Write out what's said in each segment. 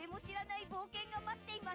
誰も知らない冒険が待っています。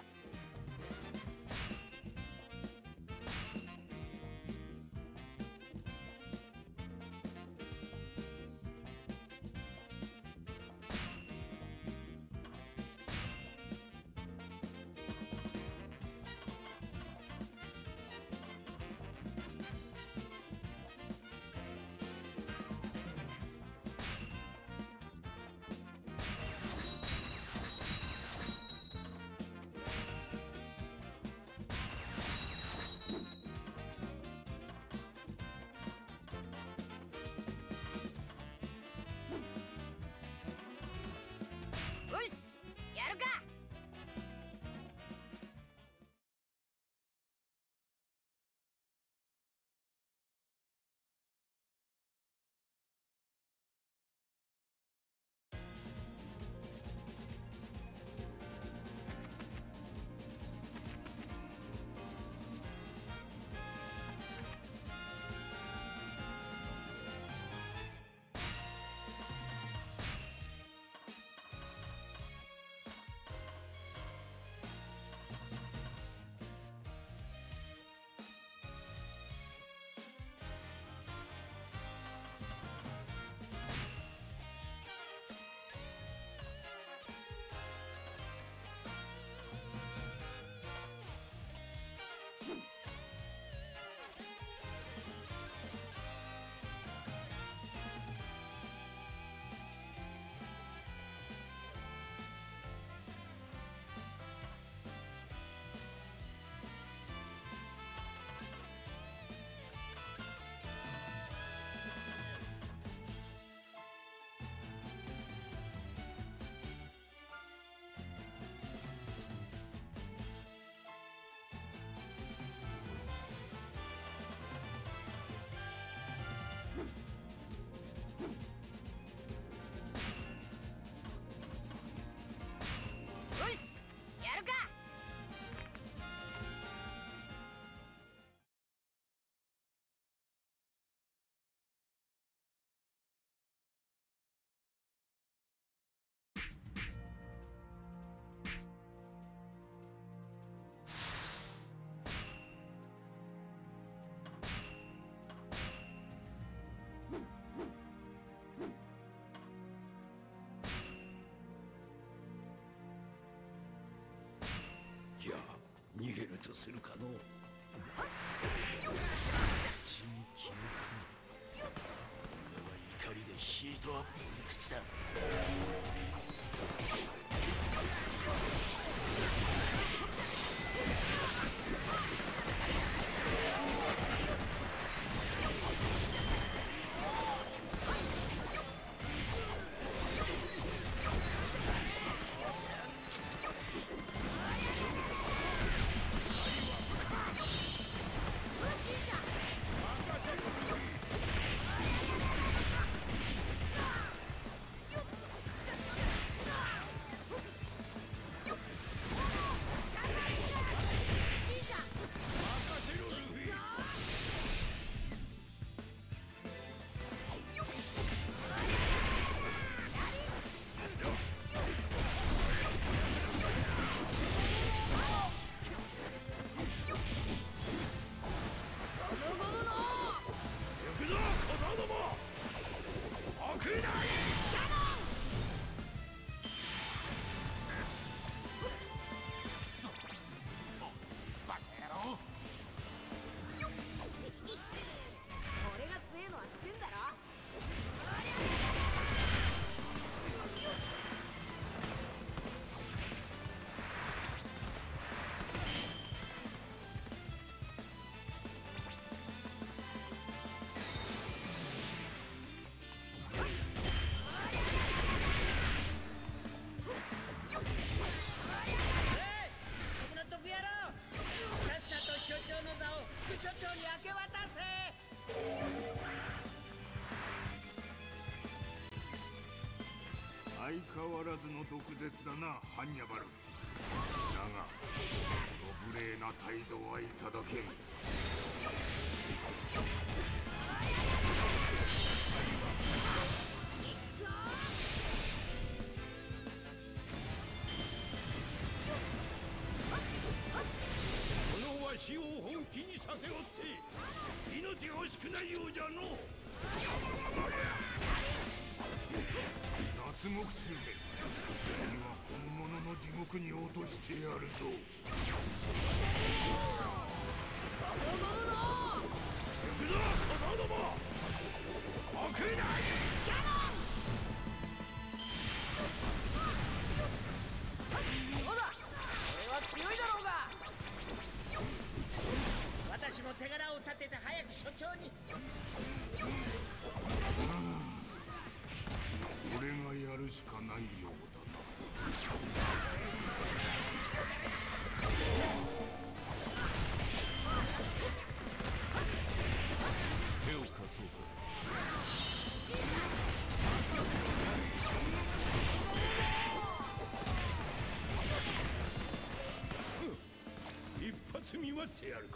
よし、やるか。よし、やるか。 いや、逃げるとするかの。口に気をつけろ。これは怒りでヒートアップする口だ。 俺が強えのは知ってんだろ。 副所長に明け渡せ。 相変わらずの毒舌だな、ハンニャバル。だがその無礼な態度はいただけん。 背負って命が欲しくないようじゃの。 脱獄するべ。君は本物の地獄に落としてやるぞ。 おのむの行くぞ小僧ども。遅れない。 どうだ、俺は強いだろうが。 私も手柄を立てて早く所長に。 俺がやるしかないようだな。 手を貸そうか。一発見舞ってやるか。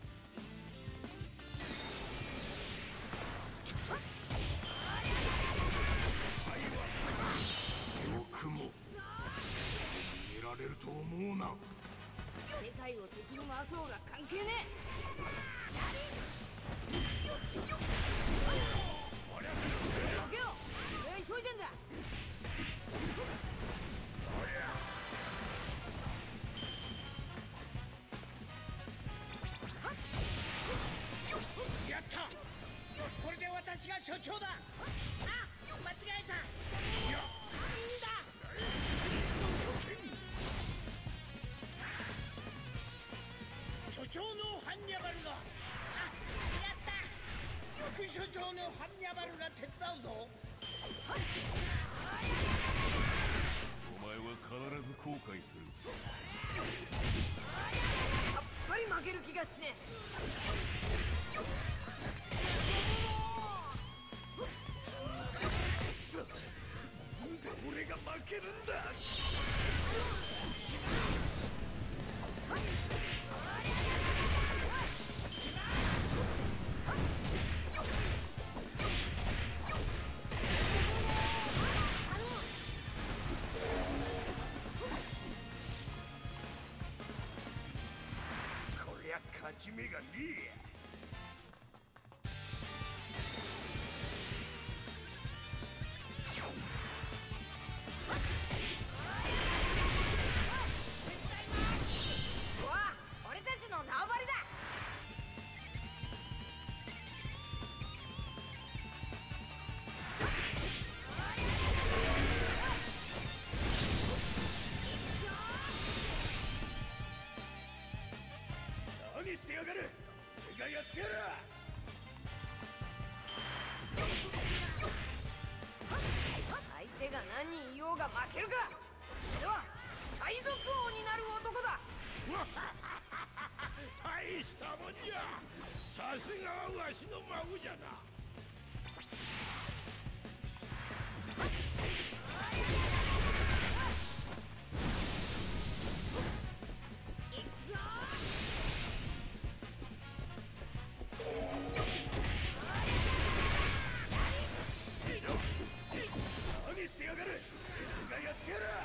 よくも見られると思うな。 世界を敵に回そうが関係ねえ。どけよ、俺は急いでんだ。 やった。これで私が所長だ。あ、間違えた。いや、所長のハンニャバルが。あ、やった。副所長のハンニャバルが手伝うぞ。 お前は必ず後悔する。 さっぱり負ける気がしねなんで俺が負けるんだ。こりゃ勝ち目がねえや。 え。わあ、俺たちの縄張りだ。 何してやがる。俺がやってやる。 相手が何人いようが負けるか。俺は海賊王になる男だ。 大したもんじゃ。さすがはわしの孫じゃな。何してやがる。俺がやってやる。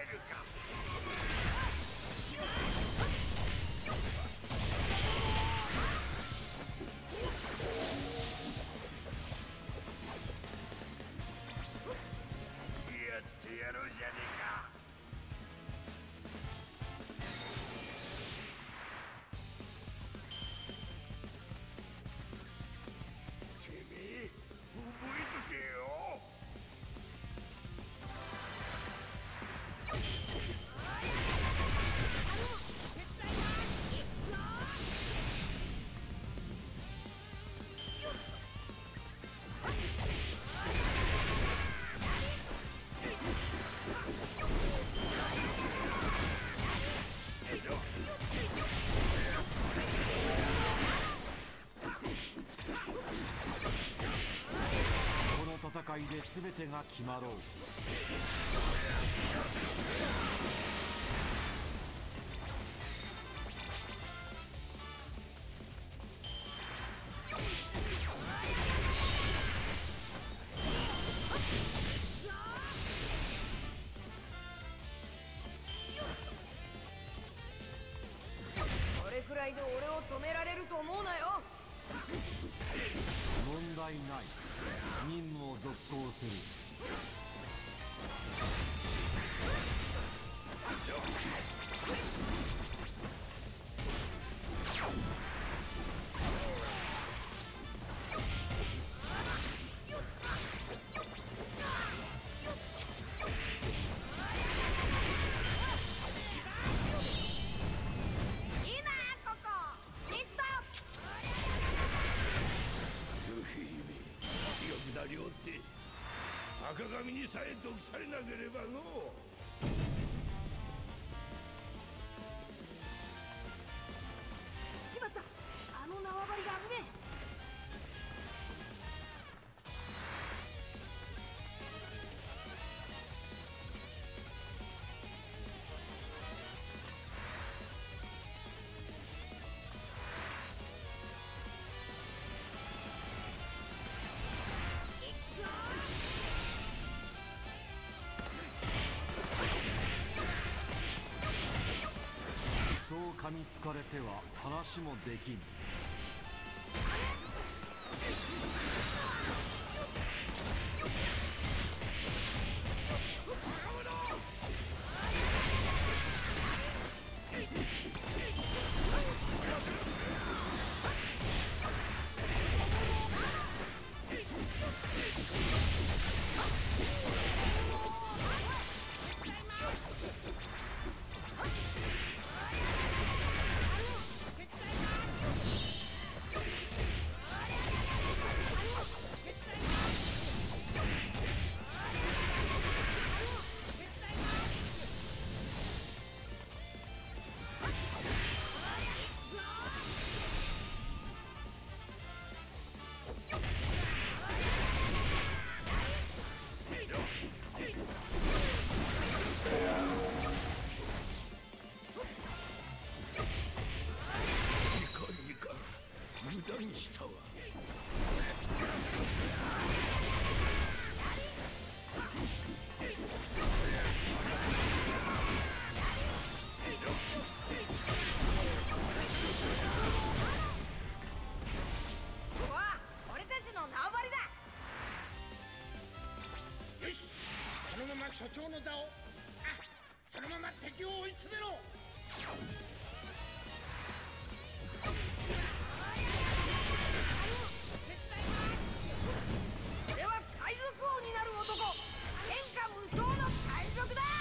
るか。やってやろうじゃねえか。てめえ覚えとけよ。 この戦いで全てが決まろう。 これくらいで俺を止められると思うなよ。 問題ない。任務を続行する。 いいなここ。ヒット。 ルフィめ強くなりおって赤髪にさえ毒されなければのう。 しまった。あの縄張りが危ねえ。 そう噛みつかれては話もできん。 無駄にしたわ。 うわ、俺たちの縄張りだ。 よし、このまま所長の座を、そのまま敵を追い詰めろ。 俺は海賊王になる男。天下無双の海賊だ。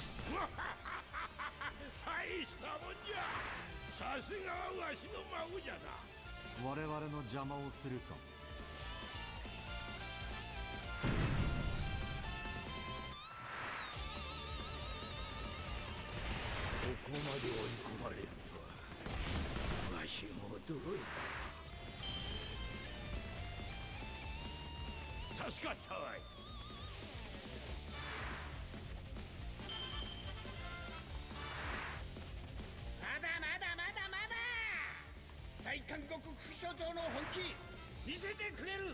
大したもんじゃ。さすがはわしの孫じゃな。 我々の邪魔をするか。 ここまで追い込まれるとはわしも驚いた。助かったわい。 まだまだまだまだ。大韓国副所長の本気見せてくれる。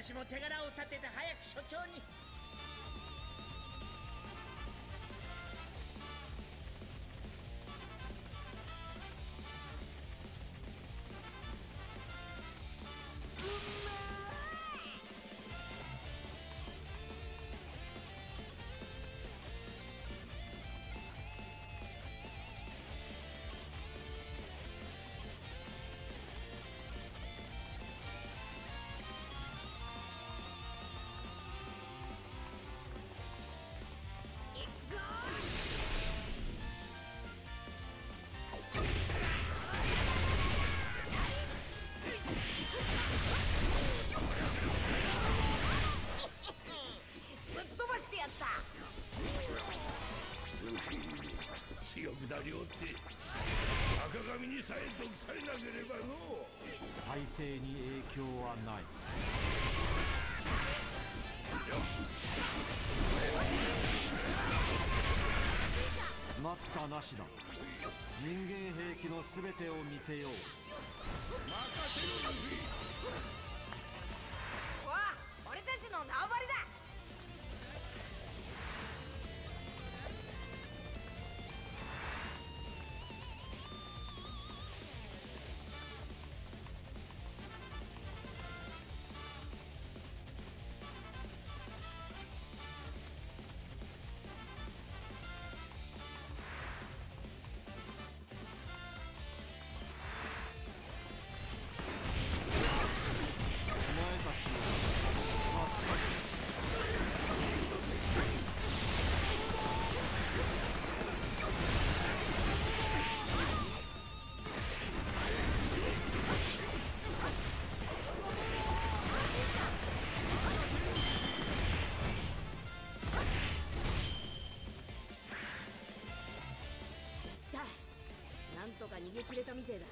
私も手柄を立てて早く所長に。 強くなりおって赤髪にさえ毒されなければの。 体勢に影響はない。待ったなしだ。人間兵器の全てを見せよう。 任せろルフィ。 わあ、俺たちの縄張りだ。なんとか逃げ切れたみてえだ。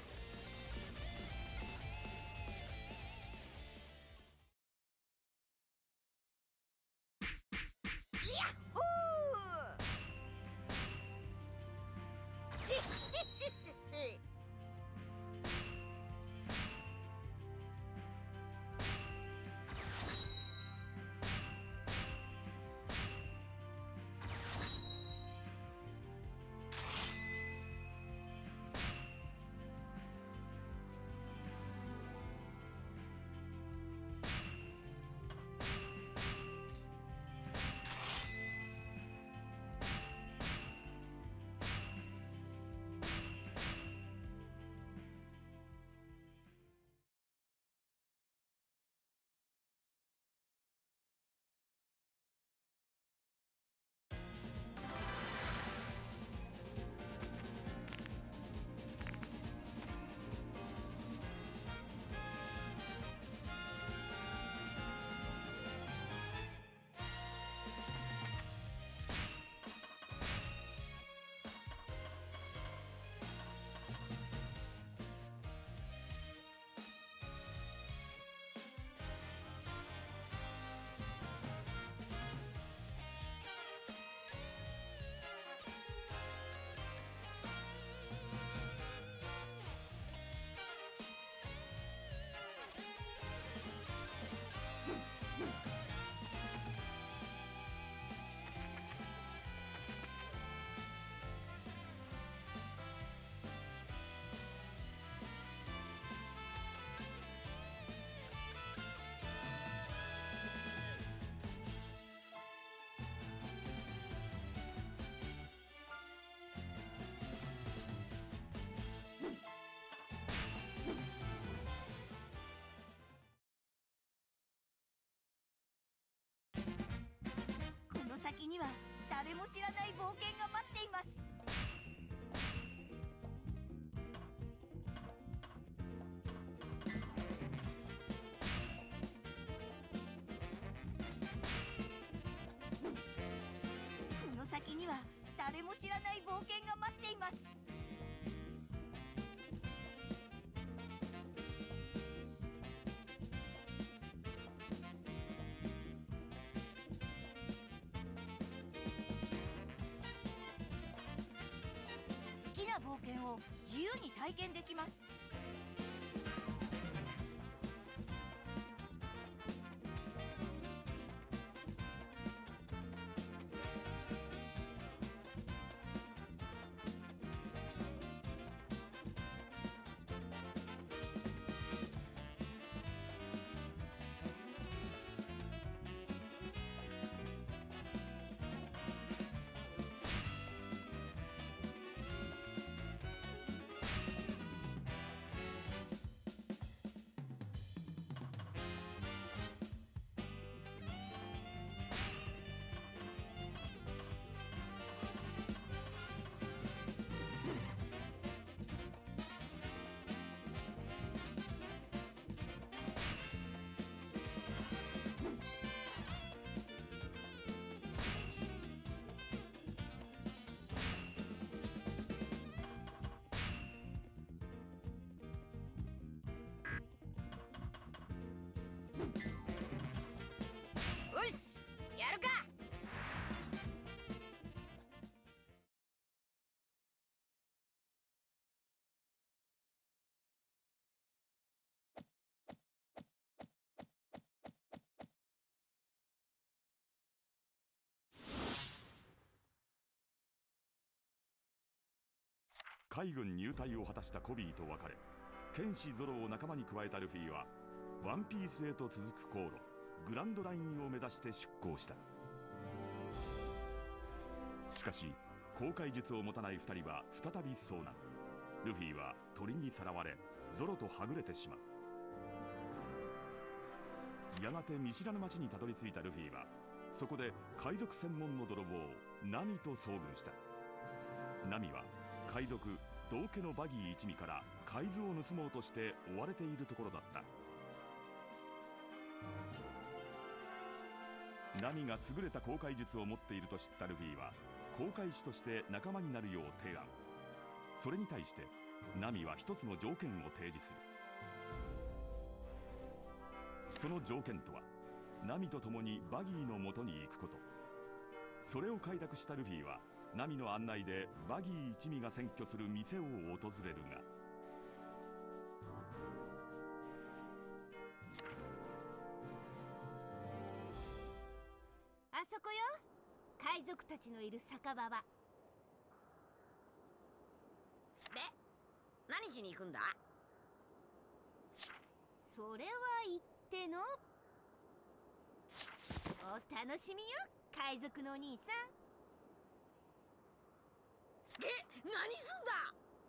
この先には誰も知らない冒険が待っています。この先には誰も知らない冒険が待っています。好きな冒険を自由に体験できます。 海軍入隊を果たしたコビーと別れ、剣士ゾロを仲間に加えたルフィはワンピースへと続く航路グランドラインを目指して出港した。しかし航海術を持たない2人は再び遭難。ルフィは鳥にさらわれゾロとはぐれてしまう。やがて見知らぬ町にたどり着いたルフィはそこで海賊専門の泥棒ナミと遭遇した。ナミは海賊道家のバギー一味から海図を盗もうとして追われているところだった。ナミが優れた航海術を持っていると知ったルフィは航海士として仲間になるよう提案。それに対してナミは一つの条件を提示する。その条件とはナミと共にバギーのもとに行くこと。それを快諾したルフィはナミの案内でバギー一味が占拠する店を訪れるが、 あそこよ、海賊たちのいる酒場は。 で、何しに行くんだ？ それは言ってのお楽しみよ、海賊のお兄さん。 何すんだ？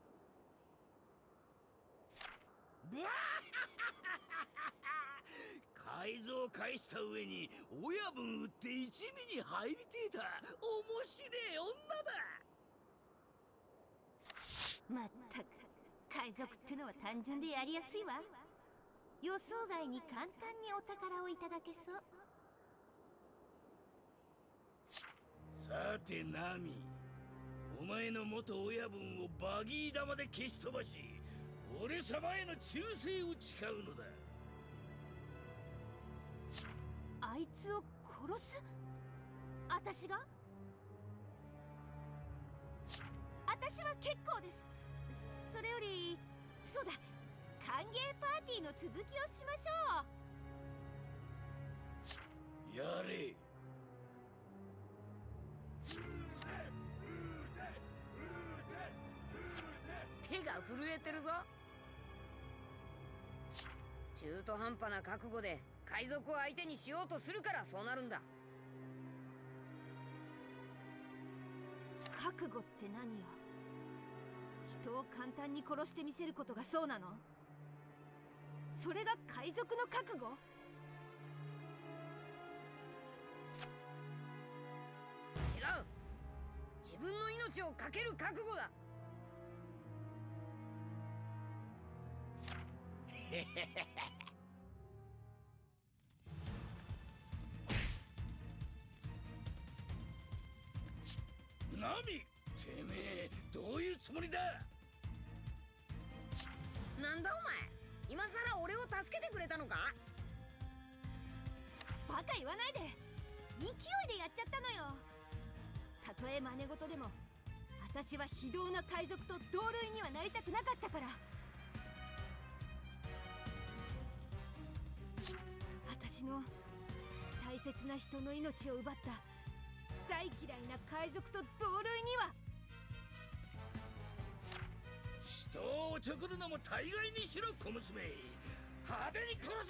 改造返した上に親分売って一味に入りてえだ。面白え女だ。 まったく海賊ってのは単純でやりやすいわ。予想外に簡単にお宝をいただけそう。 さてナミ、お前の元親分をバギー玉で消し飛ばし俺様への忠誠を誓うのだ。 あいつを殺す？私が？私は結構です。それよりそうだ、歓迎パーティーの続きをしましょう。 やれ。 手が震えてるぞ。中途半端な覚悟で海賊を相手にしようとするからそうなるんだ。 覚悟って何よ。人を簡単に殺してみせることがそうなの？それが海賊の覚悟？ 違う。自分の命を懸ける覚悟だ。 ナミ、てめえどういうつもりだ？ なんだお前、今さら俺を助けてくれたのか？ バカ言わないで。勢いでやっちゃったのよ。たとえ真似事でも私は非道な海賊と同類にはなりたくなかったから。私の大切な人の命を奪った大嫌いな海賊と同類には。 人をおちょくるのも大概にしろ小娘。派手に殺せ。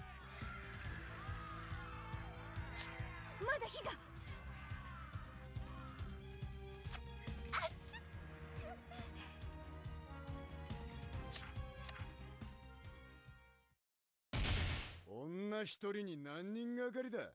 まだ火が。 女一人に何人がかりだ。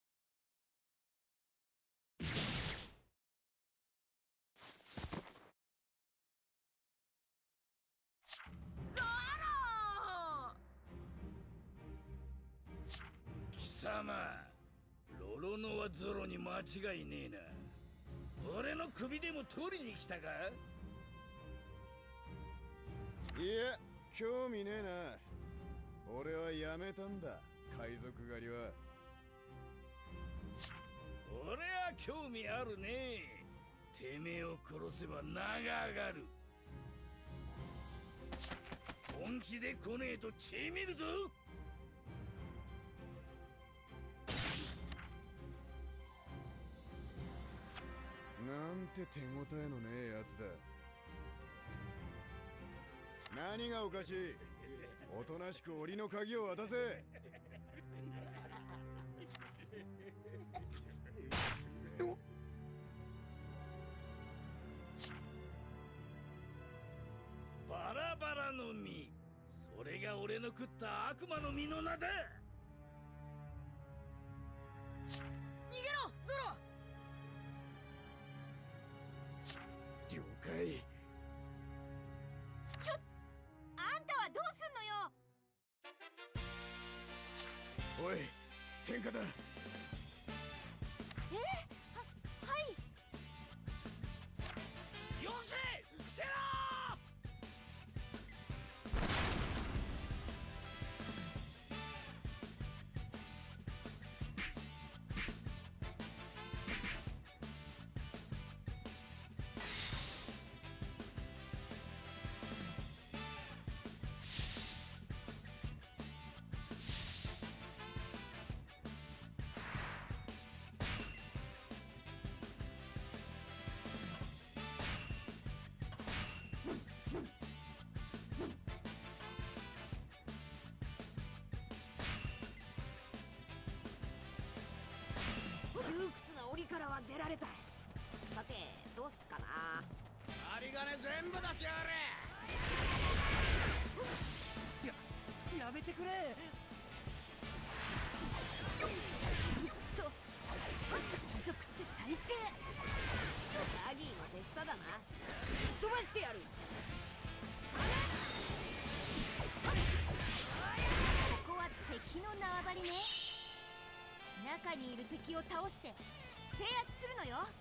貴様、ロロノはゾロに間違いねえな。俺の首でも取りに来たか？ いや、興味ねえな。俺はやめたんだ、海賊狩りは。 俺は興味あるね。てめえを殺せば名が上がる。本気で来ねえと血見るぞ。 なんて手応えのねえやつだ。 何がおかしい。おとなしく檻の鍵を渡せ。 バラバラの実、それが俺の食った悪魔の実の名だ。 逃げろゾロ。 了解。 あんたはどうすんのよ。 おい、天下だ。 はいよせ伏せろ。 窮屈な檻からは出られた。さてどうすっかな。 針金全部出しやがれ。 やめてくれ。 海賊って最低。 バギーの手下だな。飛ばしてやる。 ここは敵の縄張りね。中にいる敵を倒して制圧するのよ。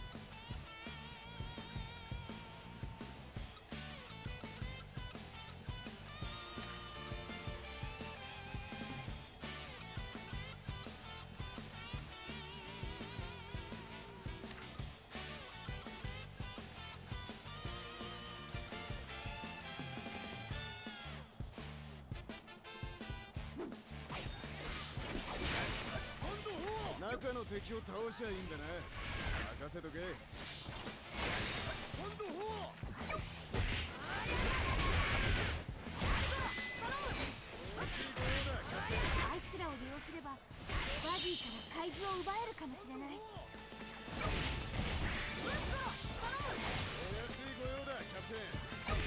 中の敵を倒しゃいいんだな。任せとけ。今度ほあいつらを利用すればバギーから海図を奪えるかもしれない。 お安いご用だ、キャプテン。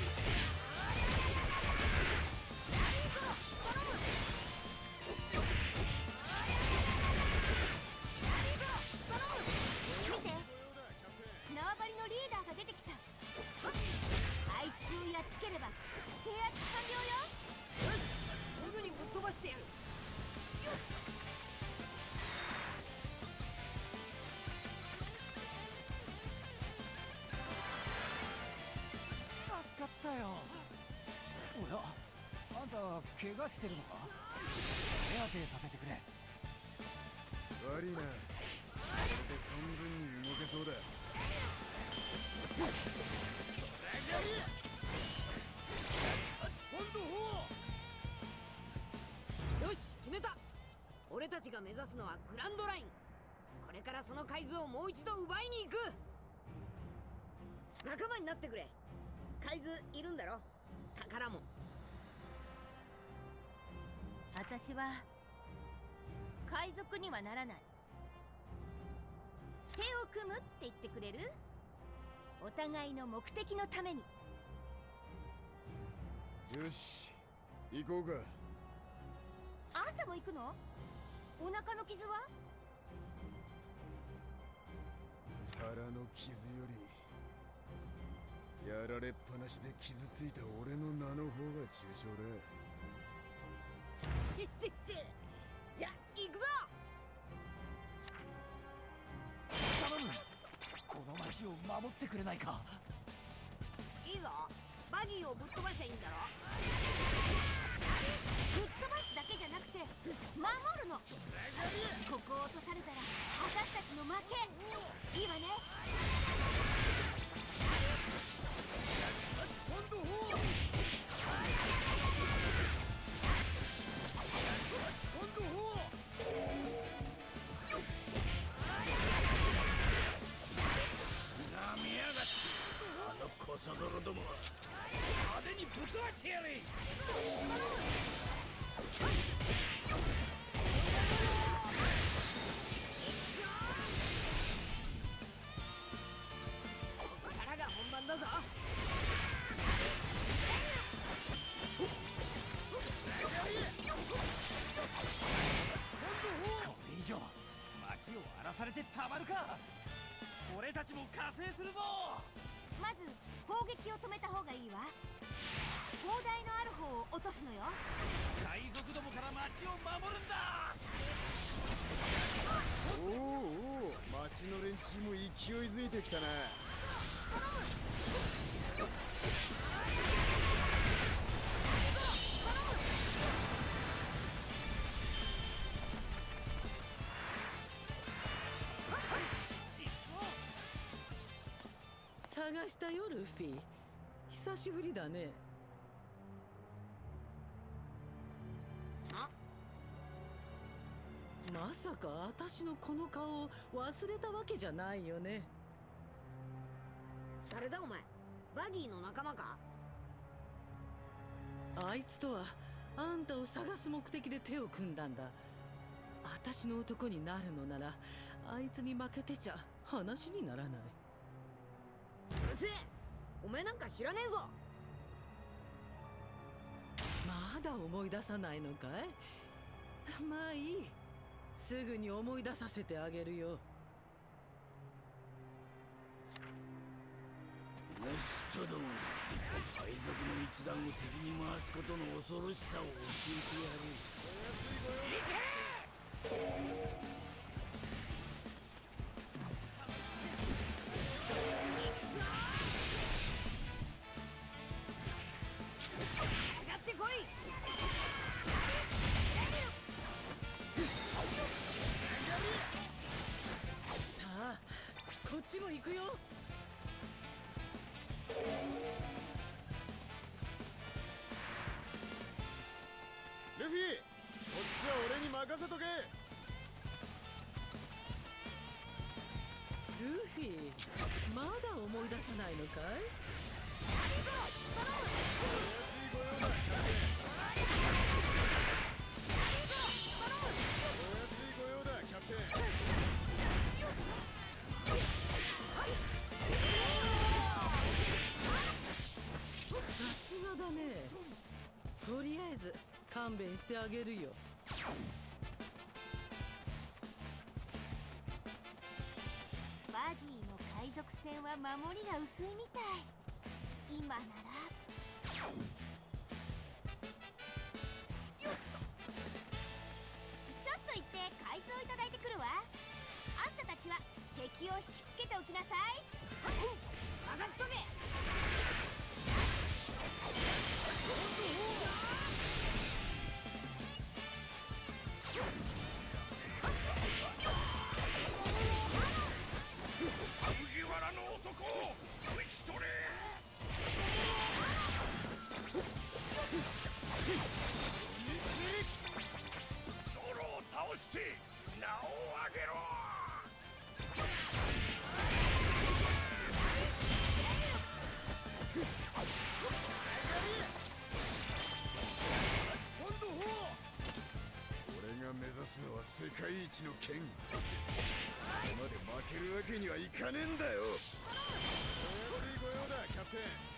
縄張りのリーダーが出てきた。あいつをやっつければ制圧完了よ。 よし、すぐにぶっ飛ばしてやる。 助かったよ。おや、あんた怪我してるのか。手当てさせてくれ。 悪いな。これで存分に動けそうだ。 よし決めた。俺たちが目指すのはグランドライン。これからその海図をもう一度奪いに行く。仲間になってくれ。海図いるんだろ。宝も。 私は海賊にはならない。手を組むって言ってくれる？お互いの目的のために。 よし、行こうか。 あんたも行くの？お腹の傷は？ 腹の傷よりやられっぱなしで傷ついた俺の名の方が重傷だ。 しじゃあ行くぞ。 頼む。この町を守ってくれないか。 いいぞ。バギーをぶっ飛ばしゃいいんだろ。 ぶっ飛ばすだけじゃなくて守るの。ここを落とされたら私たちの負け。いいわね。 今度ほなめやがって。あのコソ泥どもは派手にぶっ飛ばしててたまるか。俺たちも加勢するぞ。 まず砲撃を止めた方がいいわ。砲台のある方を落とすのよ。 海賊どもから町を守るんだ。 おおおお、町の連中も勢いづいてきたな。 探したよルフィ、久しぶりだね。まさか私のこの顔を忘れたわけじゃないよね。 誰だお前、バギーの仲間か。 あいつとはあんたを探す目的で手を組んだんだ。私の男になるのならあいつに負けてちゃ話にならない。 うるせえ、お前なんか知らねえぞ。 まだ思い出さないのかい。まあいい、すぐに思い出させてあげるよ。 モストどもに海賊の一団を敵に回すことの恐ろしさを教えてやる。行け！ 上がってこい。 さあこっちも行くよ。 ルフィ、こっちは俺に任せとけ。 ルフィ、まだ思い出さないのかい。 お安いご用だキャプテン。 さすがだね。とりあえず勘弁してあげるよ。 バギーの海賊船は守りが薄いみたい。今ならちょっと行って海藻いただいてくるわ。あんたたちは敵を引きつけておきなさい。 任せとけ。 麦わらの男討ち取れ。ゾロを倒して名を上げろ。 今度俺が目指すのは世界一の剣。ここまで負けるわけにはいかねえんだよ。お安いご用だキャプテン。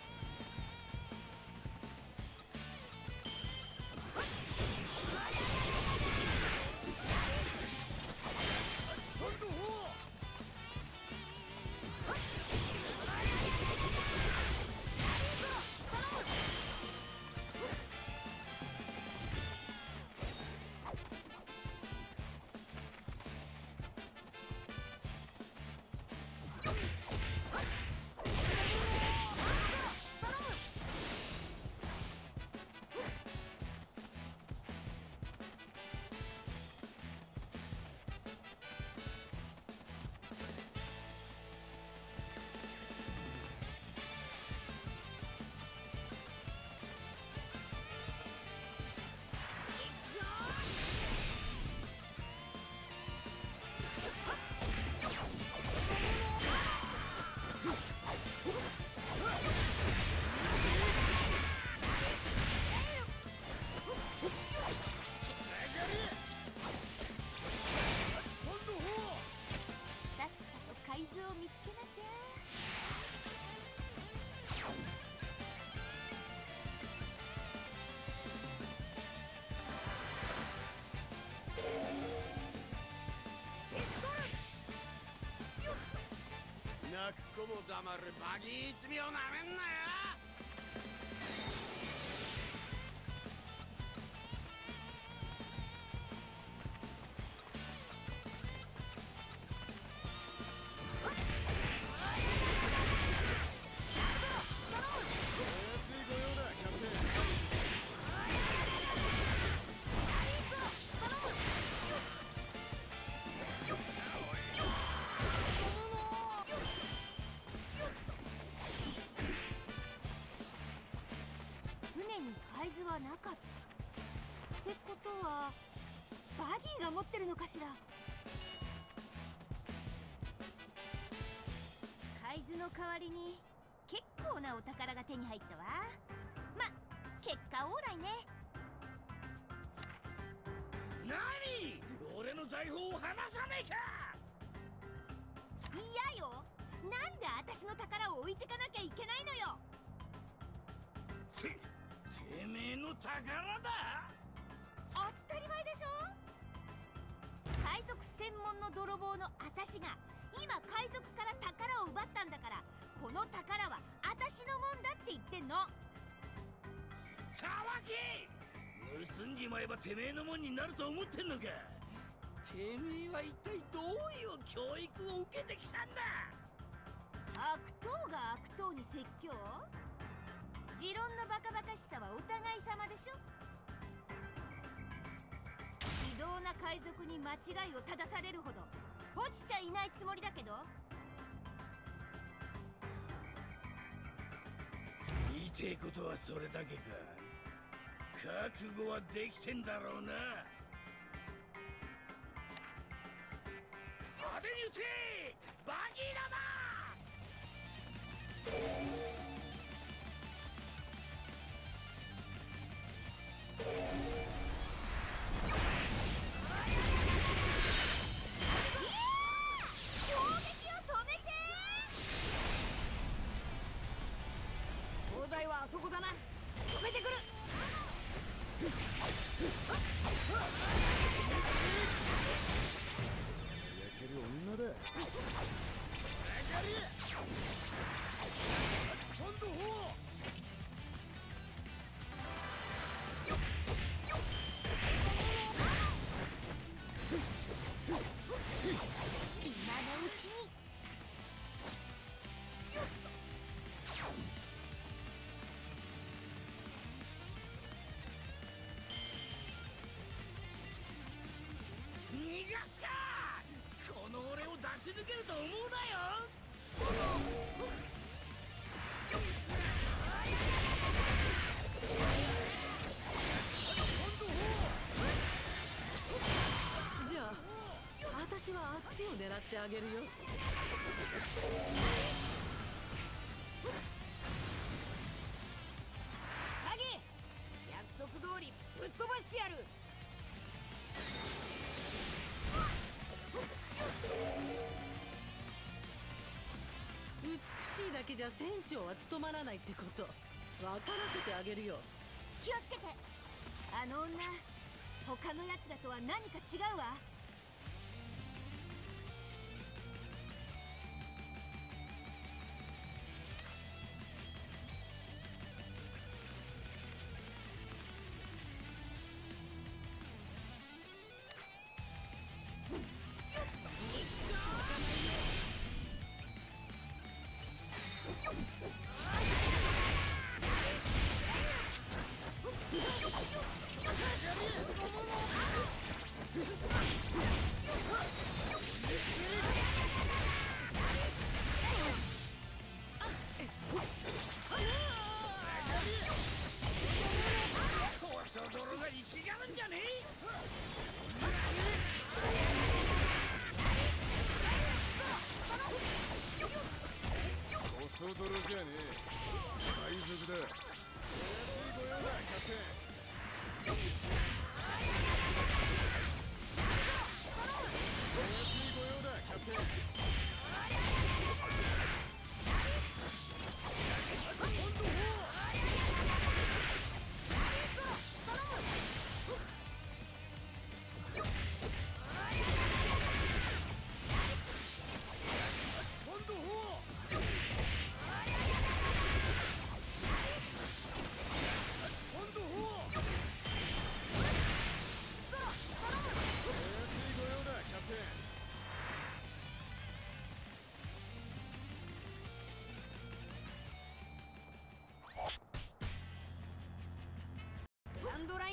こも黙るバギー一味をなめんなよ。 船に海図はなかったってことはバギーが持ってるのかしら。海図の代わりに結構なお宝が手に入ったわ。ま、結果オーライね。 何？俺の財宝を離さねえか。 嫌よ。なんで私の宝を置いてかなきゃいけないのよ。 てめえの宝だ。 当たり前でしょ。海賊専門の泥棒の私が今海賊から宝を奪ったんだから、この宝は私のもんだって言ってんの。 たわけ！盗んじまえばてめえのもんになると思ってんのか。てめえは一体どういう教育を受けてきたんだ。 悪党が悪党に説教？持論のバカバカしさはお互い様でしょ。非道な海賊に間違いを正されるほど落ちちゃいないつもりだけど。 言いてえことはそれだけか。覚悟はできてんだろうな。派手に撃てバギー玉。 砲台はあそこだな。止めてくる。 焼ける女だ。今度ほう。 今のうちに。 逃がすか。この俺を出し抜けると思うなよ。 じゃあ私はあっちを狙ってあげるよ。 バギー、約束通りぶっ飛ばしてやる。 美しいだけじゃ船長は務まらないってこと分からせてあげるよ。 気をつけて。あの女他のやつらとは何か違うわ。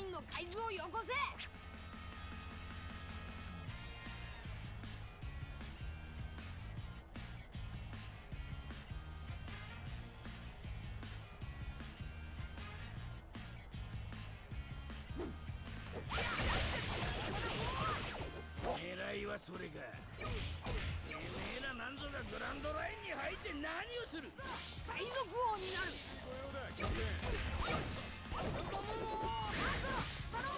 インの海図をよこせ。 狙いはそれか。てめえらなんぞがグランドラインに入って何をする。 海賊王になる。 ご用だキャプテン。 太ももをハート頼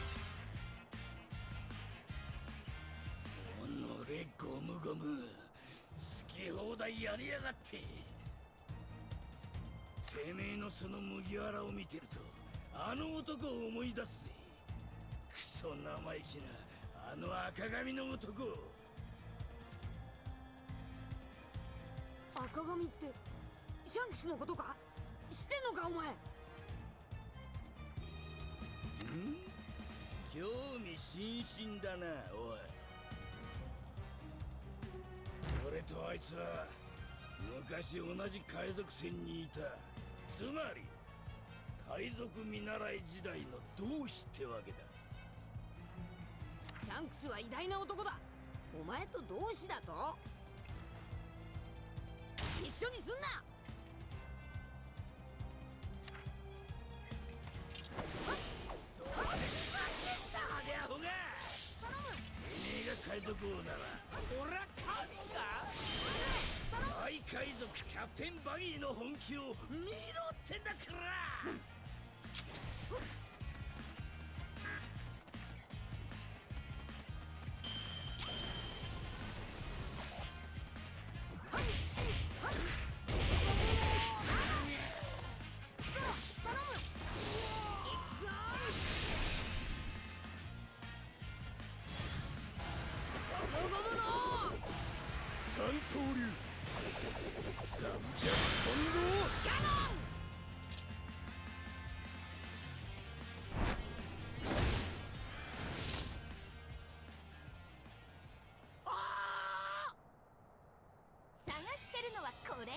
む。 おのれゴムゴム、好き放題やりやがって。てめえのその麦わらを見てるとあの男を思い出すぜ。クソ生意気なあの赤髪の男。 赤髪ってシャンクスのことか。知ってんのかお前。 興味津々だなおい。俺とあいつは昔同じ海賊船にいた。つまり海賊見習い時代の同志ってわけだ。 シャンクスは偉大な男だ。お前と同志だと。一緒にすんな。 海賊王なら俺は神か。大海賊キャプテンバギーの本気を見ろってんだから。 三刀流300本のキャノン。 探してるのはこれ。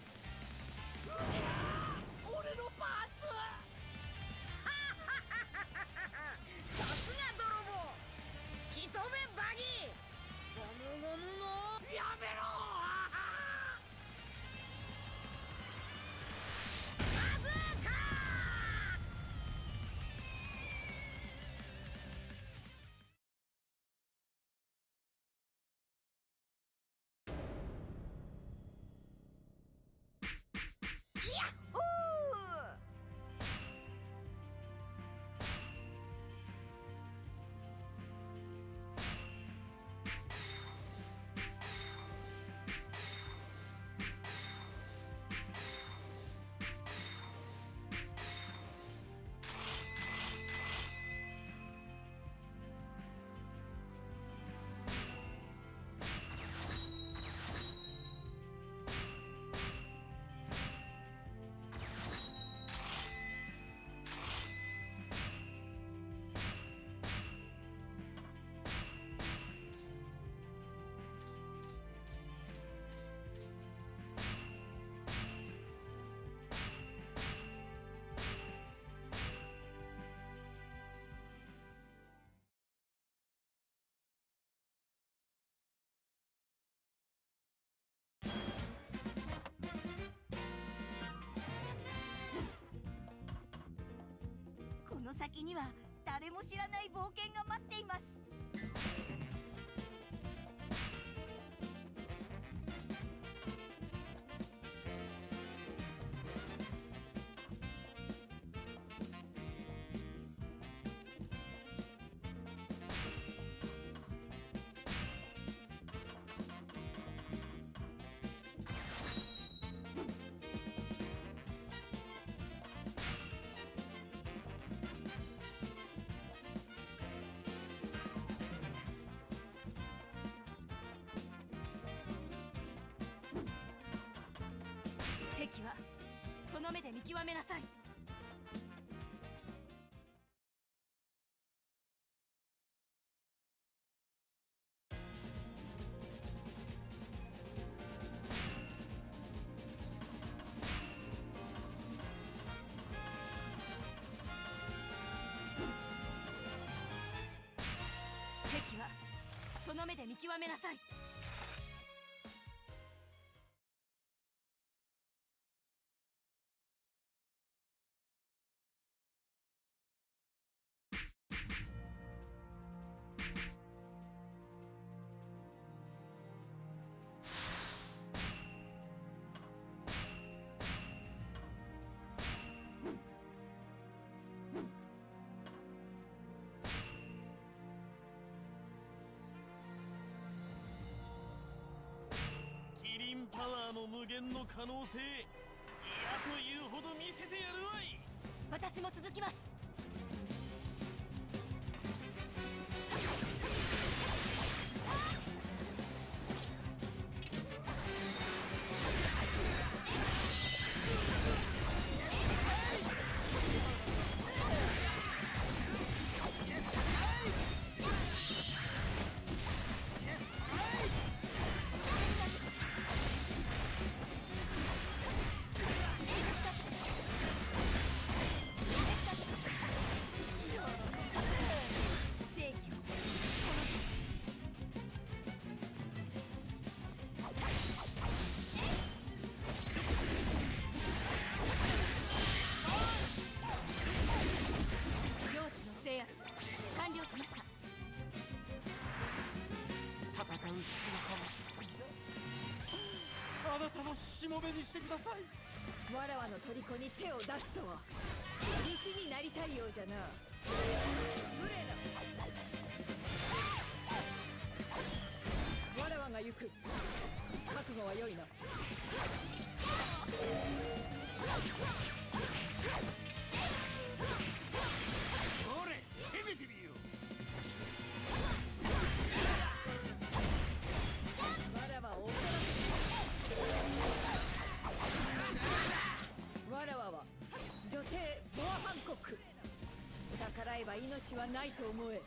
俺のパーツ。さすが泥棒。一目バギー。ゴムゴムのやめろ。バズーカ。 ヤッホー。この先には誰も知らない冒険が待っています。敵はその目で見極めなさい。 の目で見極めなさい。 キリンパワーの無限の可能性、いやというほど見せてやるわい。 私も続きます。完了しました。 戦う姿も素敵だ。あなたのしもべにしてください。 わらわの虜に手を出すとは石になりたいようじゃな。無礼だ。わらわが行く。覚悟は良いな。 ほれ攻めてみよう。わらわを怒らせわらわは女帝ボアハンコック。逆らえば命はないと思え。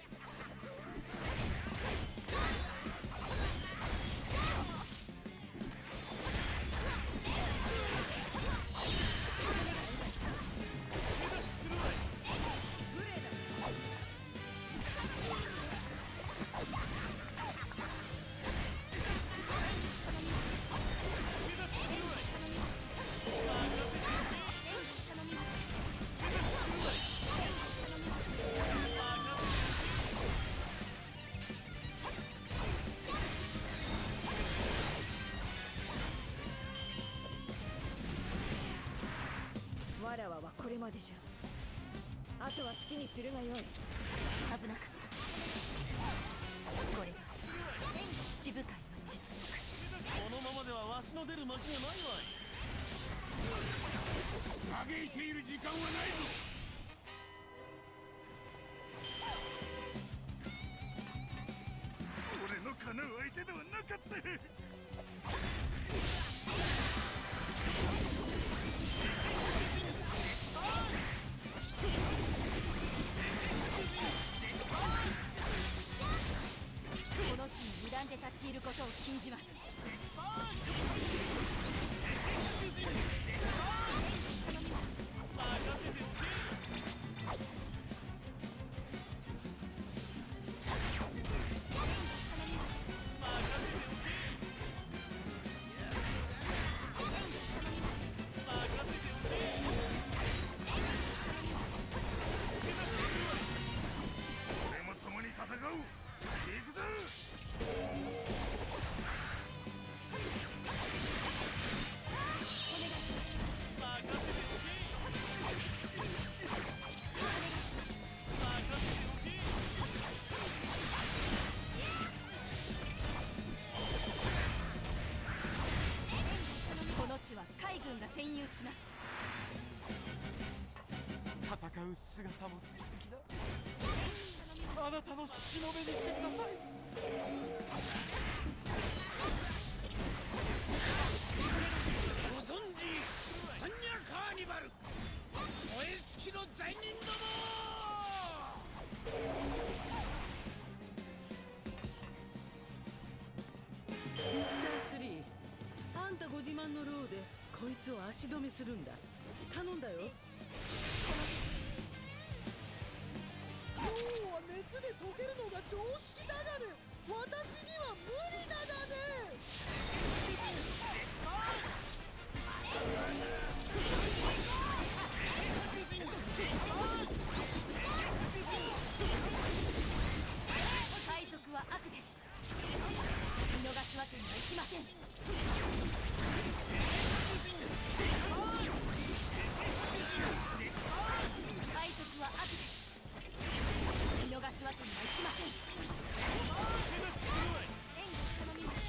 わらわはこれまでじゃ。あとは好きにするがよい。 危なかった。これが七部会の実力。 このままではわしの出る幕がないわい。 嘆いている時間はないぞ。 俺の叶う相手ではなかった。 この地に無断で立ち入ることを禁じます。 俺も共に戦う。行くぞ。 この地は海軍が占有します。 戦う姿も素敵だ。あなたのしもべにしてください。 ご存知ハンニャカーニバル燃え尽きの罪人ども。 ミスター3、あんたご自慢のローでこいつを足止めするんだ。頼んだよ。 要は熱で溶けるのが常識だがね。わ私には無理だだね。 海賊は悪です。見逃すわけにはいきません。海賊は悪です。見逃すわけにはいきません。援護を頼みます。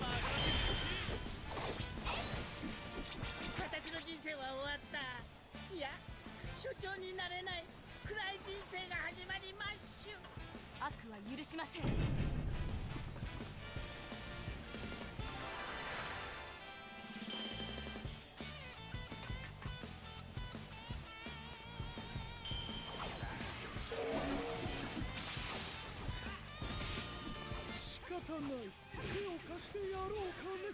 私の人生は終わった。いや、所長になれない暗い人生が始まりまっしゅ。 悪は許しません。 仕方ない。手を貸してやろうかね。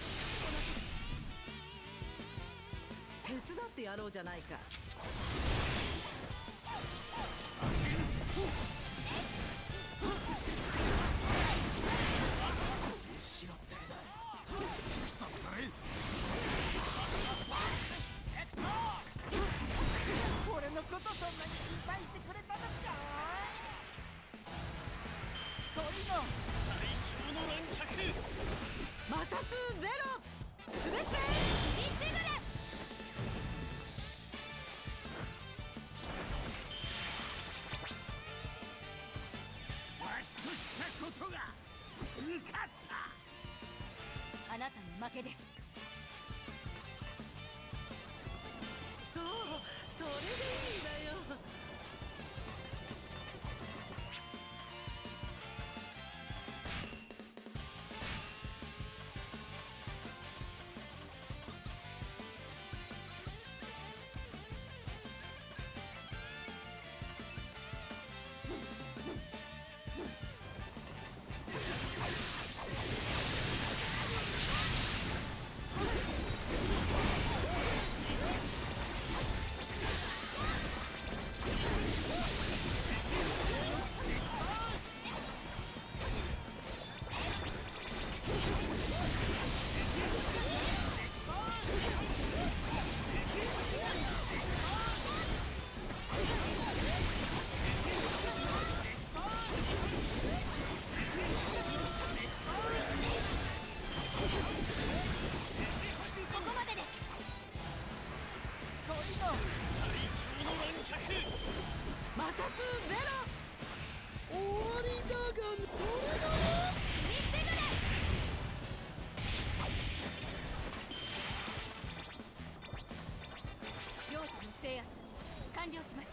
手伝ってやろうじゃないか。 しろってんだ。さっされ。俺のことそんなに心配してくれたのか。こいの最強の乱脚。 摩擦ゼロスベスベイシグレ。 わしとしたことが受かった。 あなたの負けです。 そう、それでいいんだよ。摩擦ゼロ。 終わりだがどれだろう。 領地の制圧完了しました。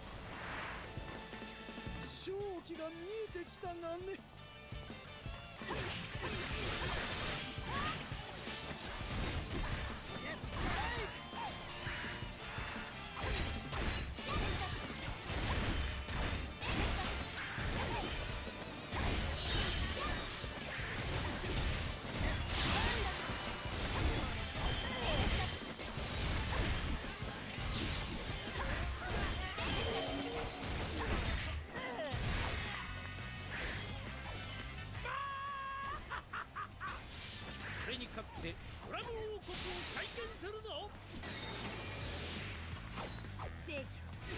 勝機が見えてきたがね。 これに勝ってドラム王国を再建するぞ。 正義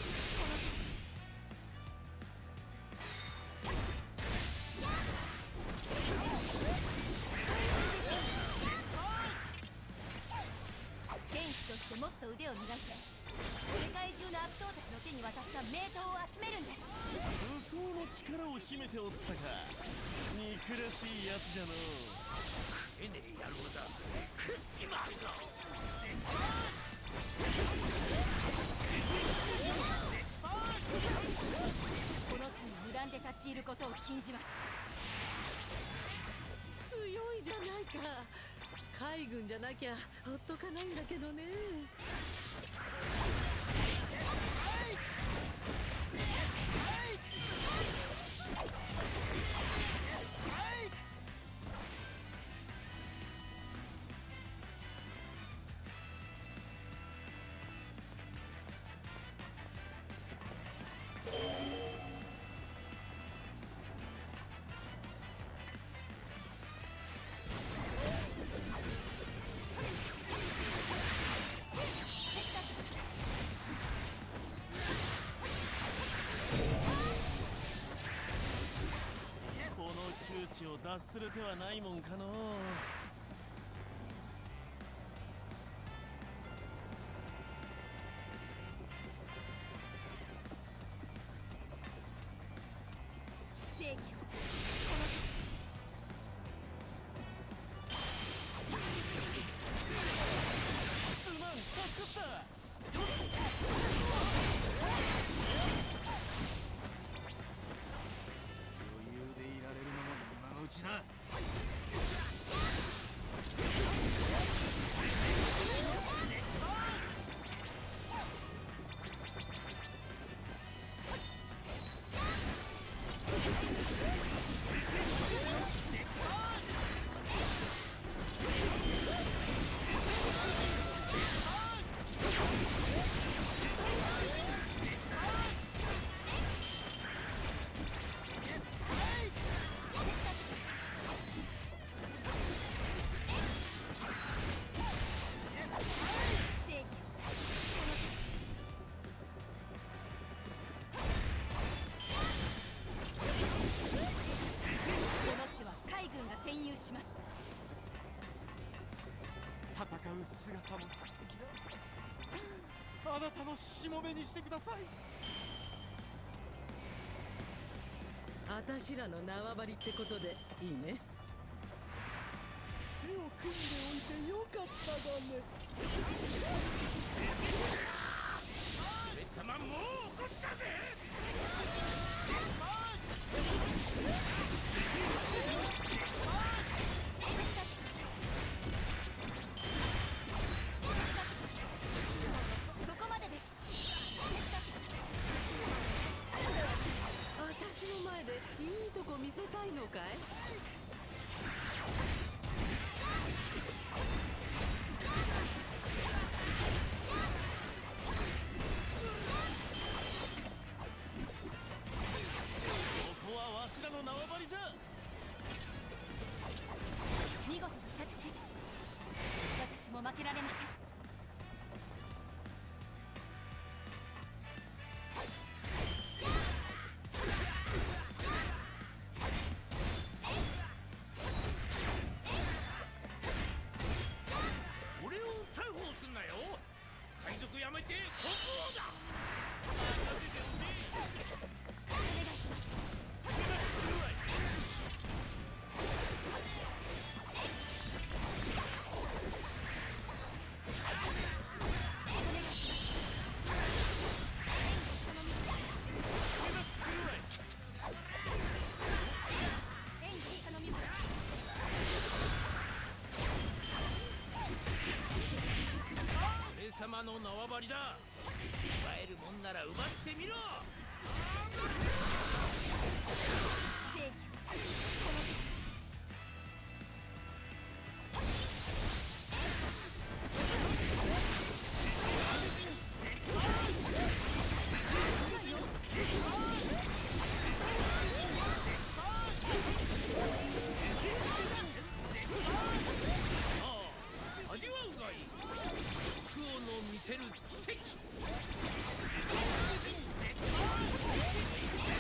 剣士としてもっと腕を磨いて世界中の悪党たちの手に渡った名刀を集めるんです。 無双の力を秘めておったか。憎らしいやつじゃのう。 食えねえ野郎だ。食っちまうぞ。 この地に無断で立ち入ることを禁じます。 強いじゃないか。海軍じゃなきゃほっとかないんだけどね。 命を脱する手はないもんかのう。 正義すまん、助かった。余裕でいられるのも今のうちだ。 戦う姿も素敵だ。あなたのしもべにしてください。 私らの縄張りってことでいいね。 手を組んでおいてよかっただね。 俺様もう起こしたぜ。 そこまでです。 私の前でいいとこ見せたいのかい？ ここはわしらの縄張りじゃ。 見事な立ち筋。私も負けられません。 俺を逮捕すんなよ。海賊やめて国王だ。 お願いします。 俺様の縄張りだ。奪えるもんなら奪ってみろ。味わうがいい。国王の見せる奇跡。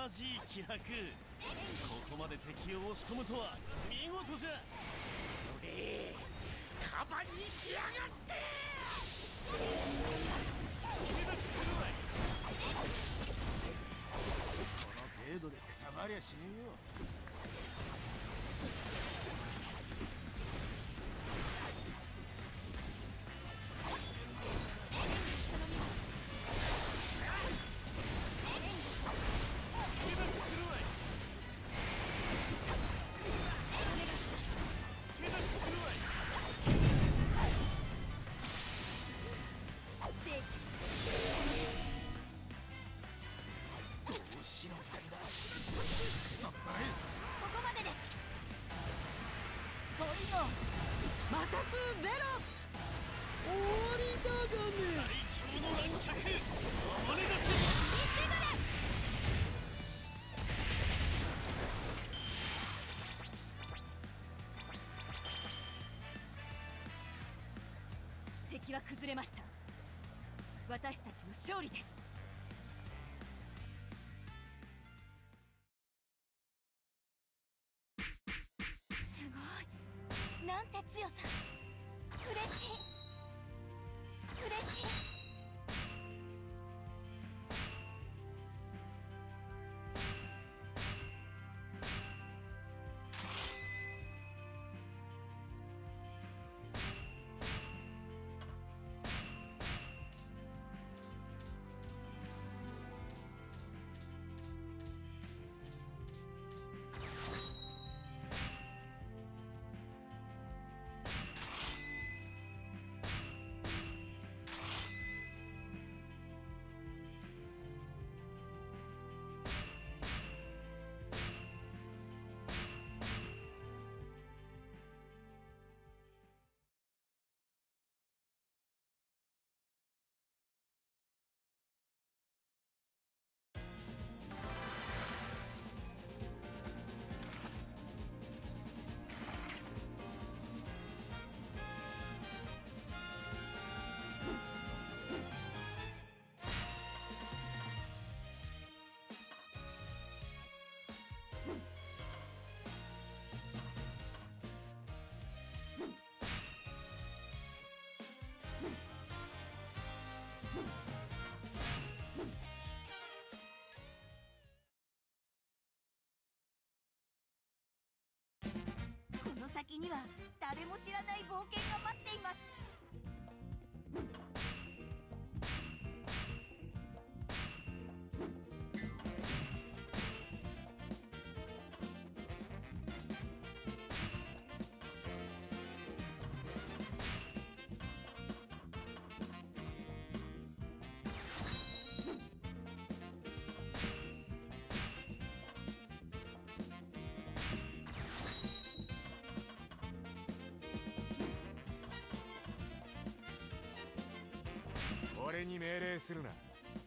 まじい気迫。ここまで敵を押し込むとは見事じゃ。 カバにしやがって。 この程度でくたばりゃしねえよ。 摩擦ゼロ。 終わりだがね。最強の乱脚暴れ立つ。 敵は崩れました。私たちの勝利です。すごい、なんて強さ。嬉しい嬉しい。この先には誰も知らない冒険が待っています。 俺に命令するな。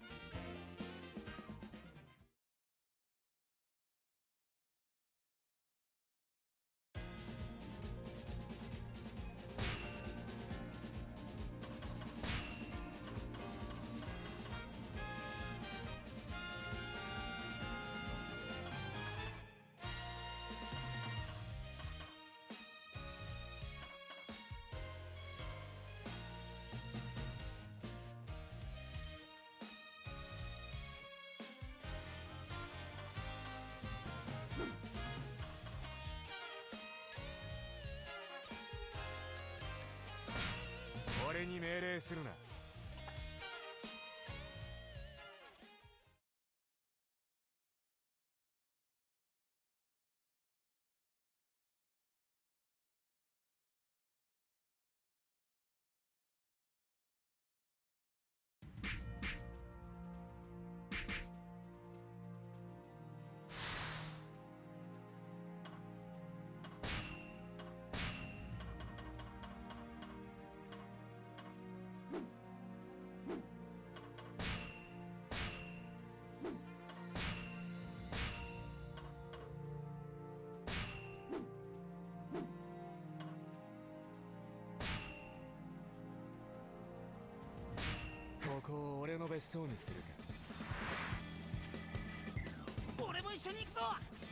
俺に命令するな。ここを俺の別荘にするか。 俺一緒に行くぞ。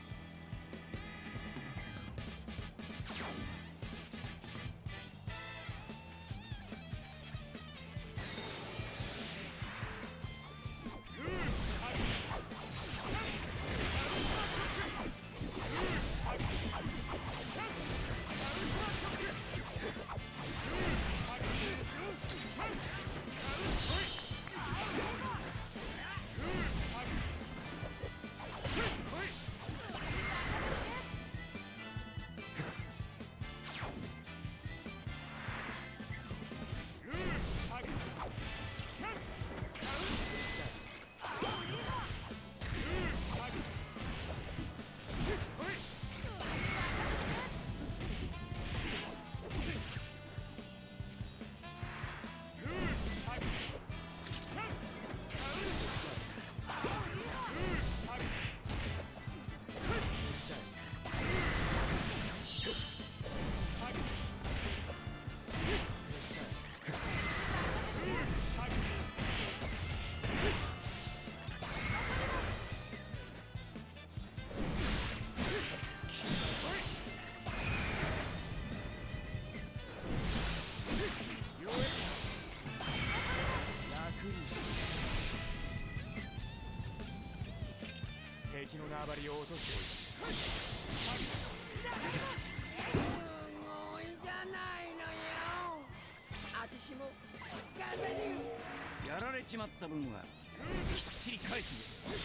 敵の縄張りを落としておいた。 すごいじゃないのよ。あちしも頑張る。やられちまった分はきっちり返すぞ。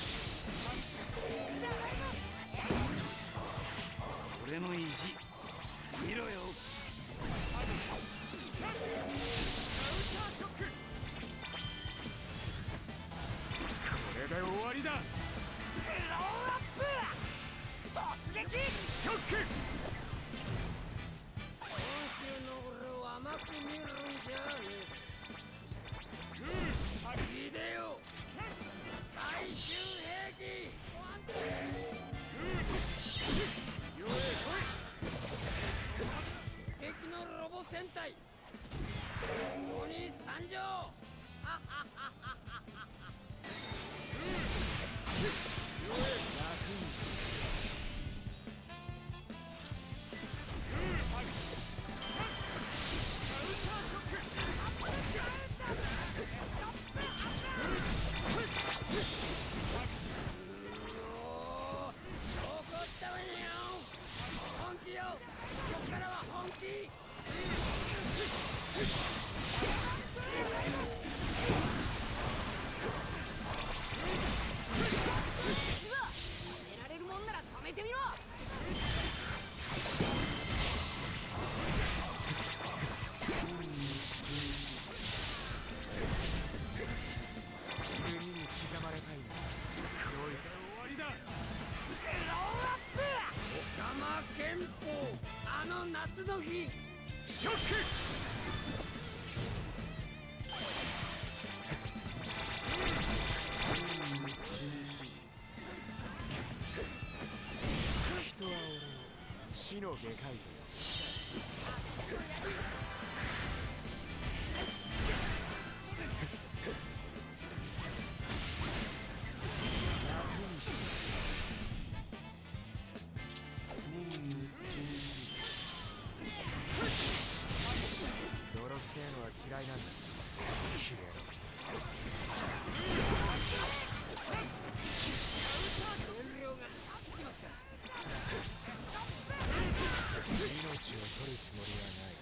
俺の意地見ろよ。 これで終わりだ。 グローアップ突撃ショック。 今週の俺を甘く見るんじゃねえ。いでよ最終兵器。敵のロボ戦隊ここに参上。本気よ。ここからは本気。止められるもんなら止めてみろ。 耳に刻まれたいな。ドイツ終わりだ。 グローアップオカマ憲法あの夏の日。 ショック。人は俺を死の外科医と呼ぶ。泥臭いのは嫌いなんだ。キレろ。 燃料が尽きちまった。 命を取るつもりはない。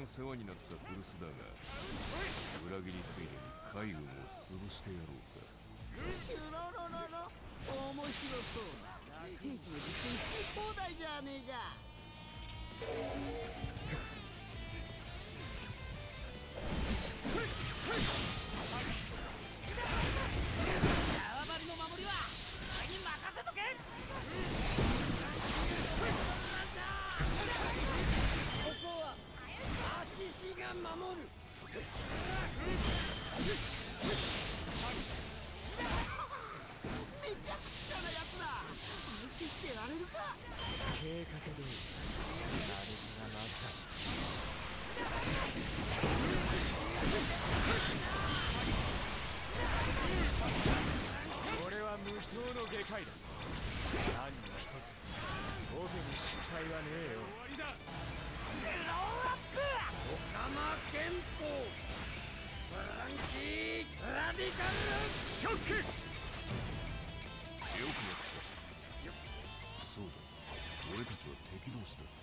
々世話になった古巣だが、裏切りついでに海軍を潰してやろうか。 シュロロロロ、面白そうだ。兵器の実験し放題じゃねえか。縄張りの守りは俺に任せとけ。ここはアチシが守る。めちゃくちゃなやつだ。相手してられるか。計画通りされたらまさに俺は無双の外科医だ。何が一つオフに失敗はねえよ。終わりだ。グローアップオカマ憲法フランキーラディカルショック。 よくやった。そうだ、俺たちは敵同士だって。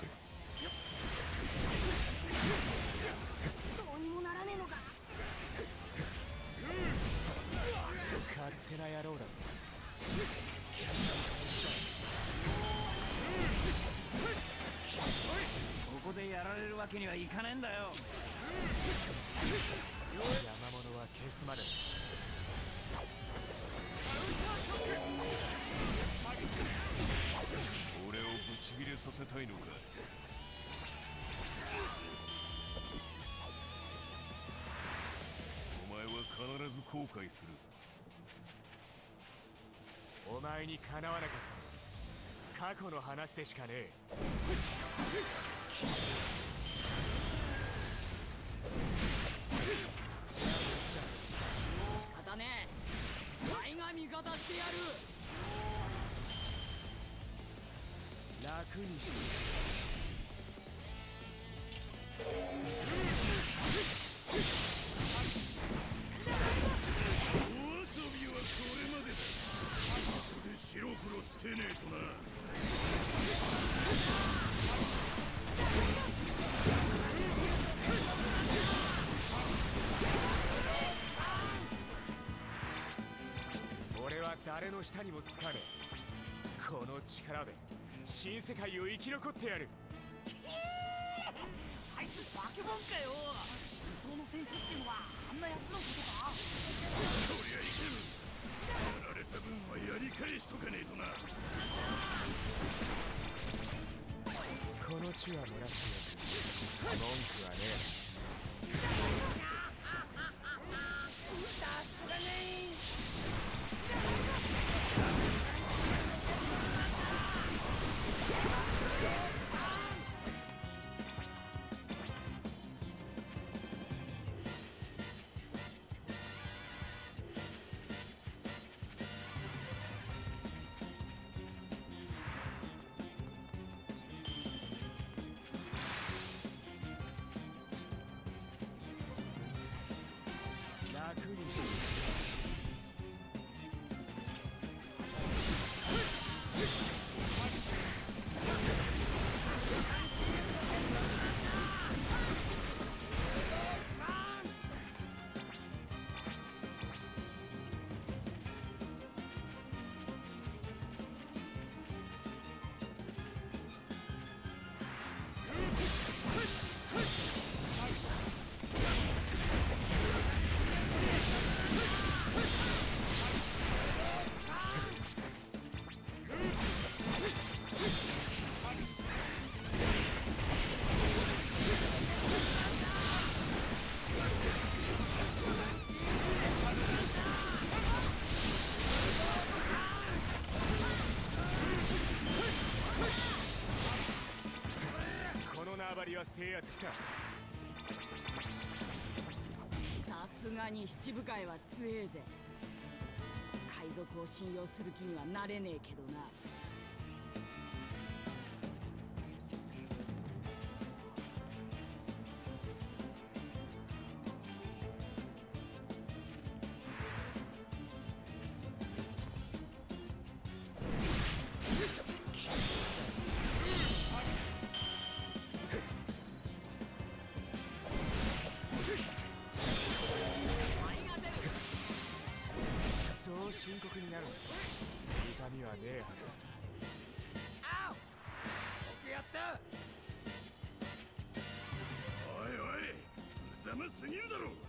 どうにもならねえのか。 勝手な野郎だ。 ここでやられるわけにはいかねえんだよ。 邪魔者は消すまで。 俺をブチギレさせたいのか。お前は必ず後悔する。 お前にかなわなかった過去の話でしかねえ。 仕方ねえ。前が味方してやる。 楽にしてお遊びはこれまでだ。ここで白黒つけねえとな。 俺は誰の下にもつかねえ。この力で新世界を生き残ってやる。 あいつ化け物かよ。理想の戦士ってのはあんな奴のことか。 こりゃいける。やられた分はやり返しとかねえとな。 この地はもらってやる。文句はねえ。楽にして縄張りは制圧した。 さすがに七部会は強えぜ。海賊を信用する気にはなれねえけどな。 すぎるだろう。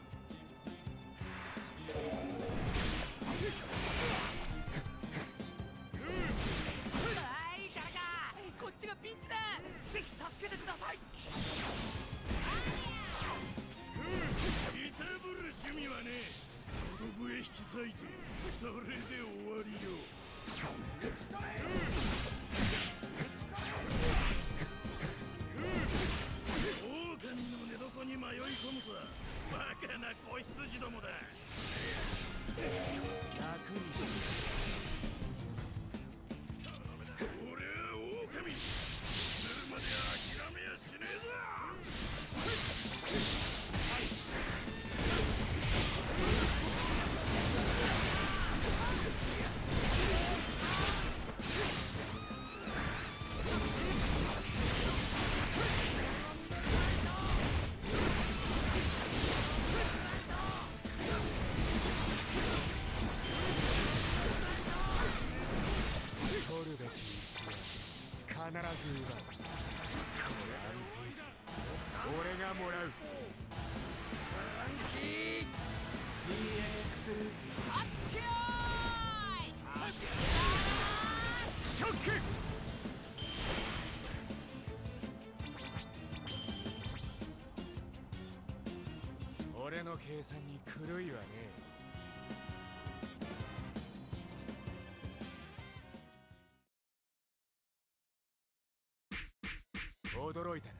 はい誰かこっちがピンチだ。ぜひ助けてください。 いたぶる趣味はね、この笛引き裂いてそれで終わりよ。狼の寝床に迷い込むとはバカな子羊どもだ。楽にし俺は狼。死ぬまで諦めやしねえぞ。 取るべき椅子は必ず奪う。これワンピース俺がもらう。DX ショック。俺の計算に狂いはねえ。驚いたな。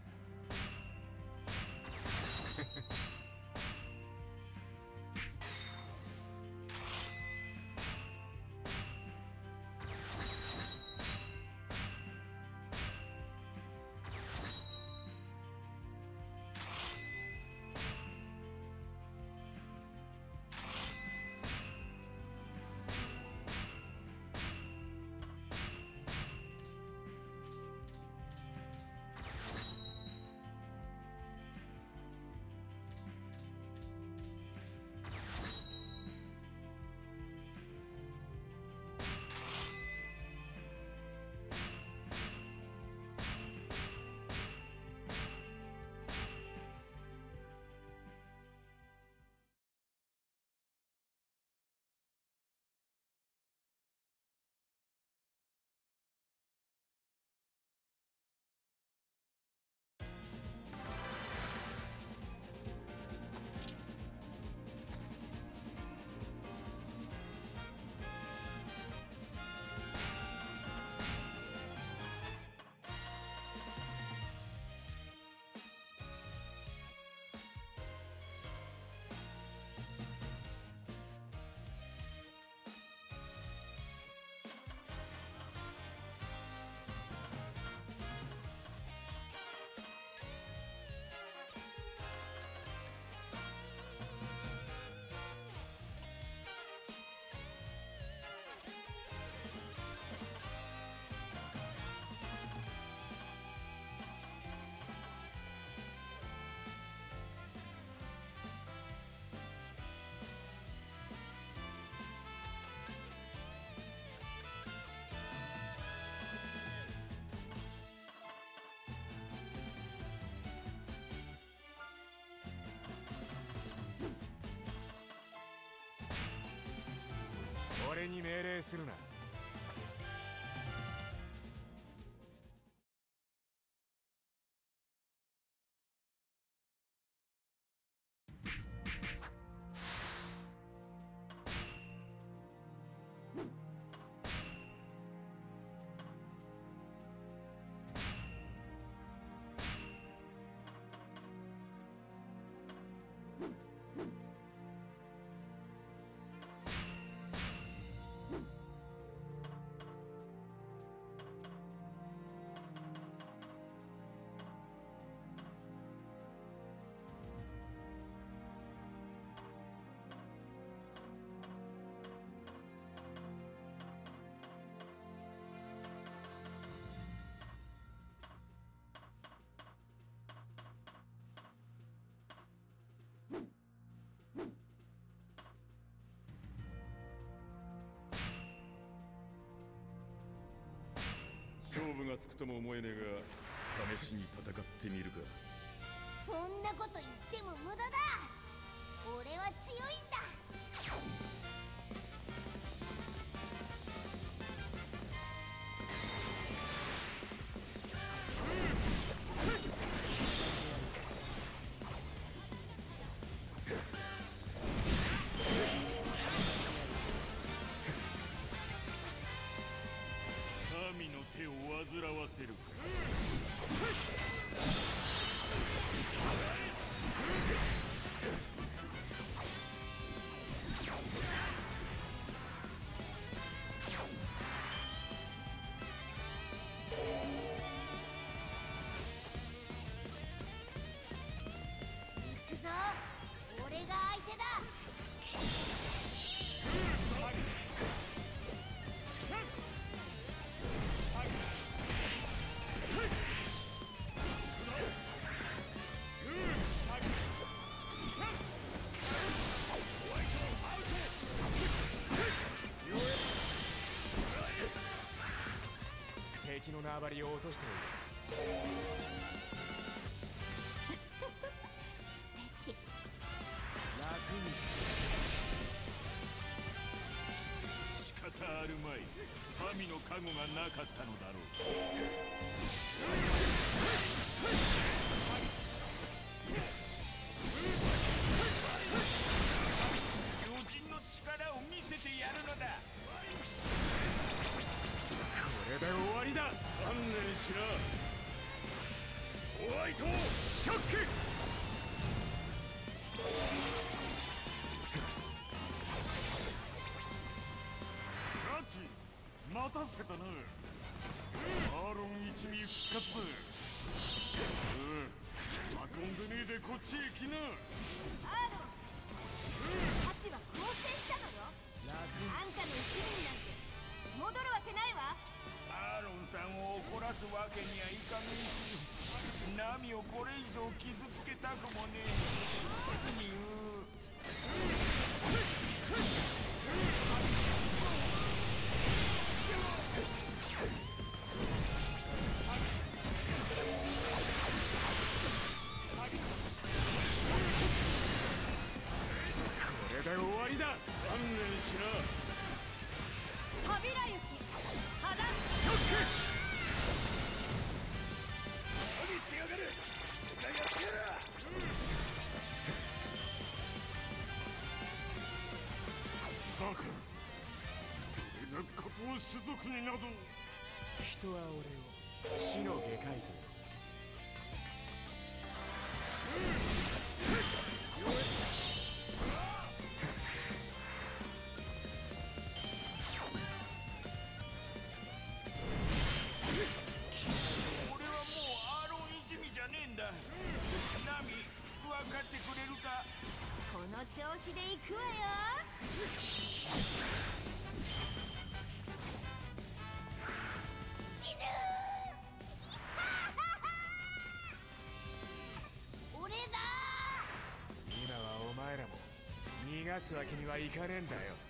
俺に命令するな。 勝負がつくとも思えねえが、試しに戦ってみるか。 そんなこと言っても無駄だ。 俺は強いんだ。 神の手を煩わせるか。 行くぞ、俺が相手だ。 敵の縄張りを落としておいる。 素敵。 楽にして仕方あるまい。神の加護がなかったのだろう。巨人の力を見せてやるのだ。 これで終わりだ。 観念しな。 ホワイトショック。 ラチ、待たせたな。アーロン一味復活だ。遊んでねえでこっちへ来な。 アーロン、ハチは更生したのよ。あんたの一味になんて戻るわけないわ。 アーロンさんを怒らすわけにはいかねえし、ナミをこれ以上傷つけたくもねえ。ニューこれで終わりだ。 観念しな。 扉行き破断。 ショック。 何してやがる。俺がやってやる。 バカ。俺が加藤種族になど。 人は俺を死の外科医と呼ぶ。 俺はもうアーロン一味じゃねえんだ。ナミ、分かってくれるか。 この調子で行くわよ。死ぬー。俺だー。 今はお前らも逃がすわけにはいかねえんだよ。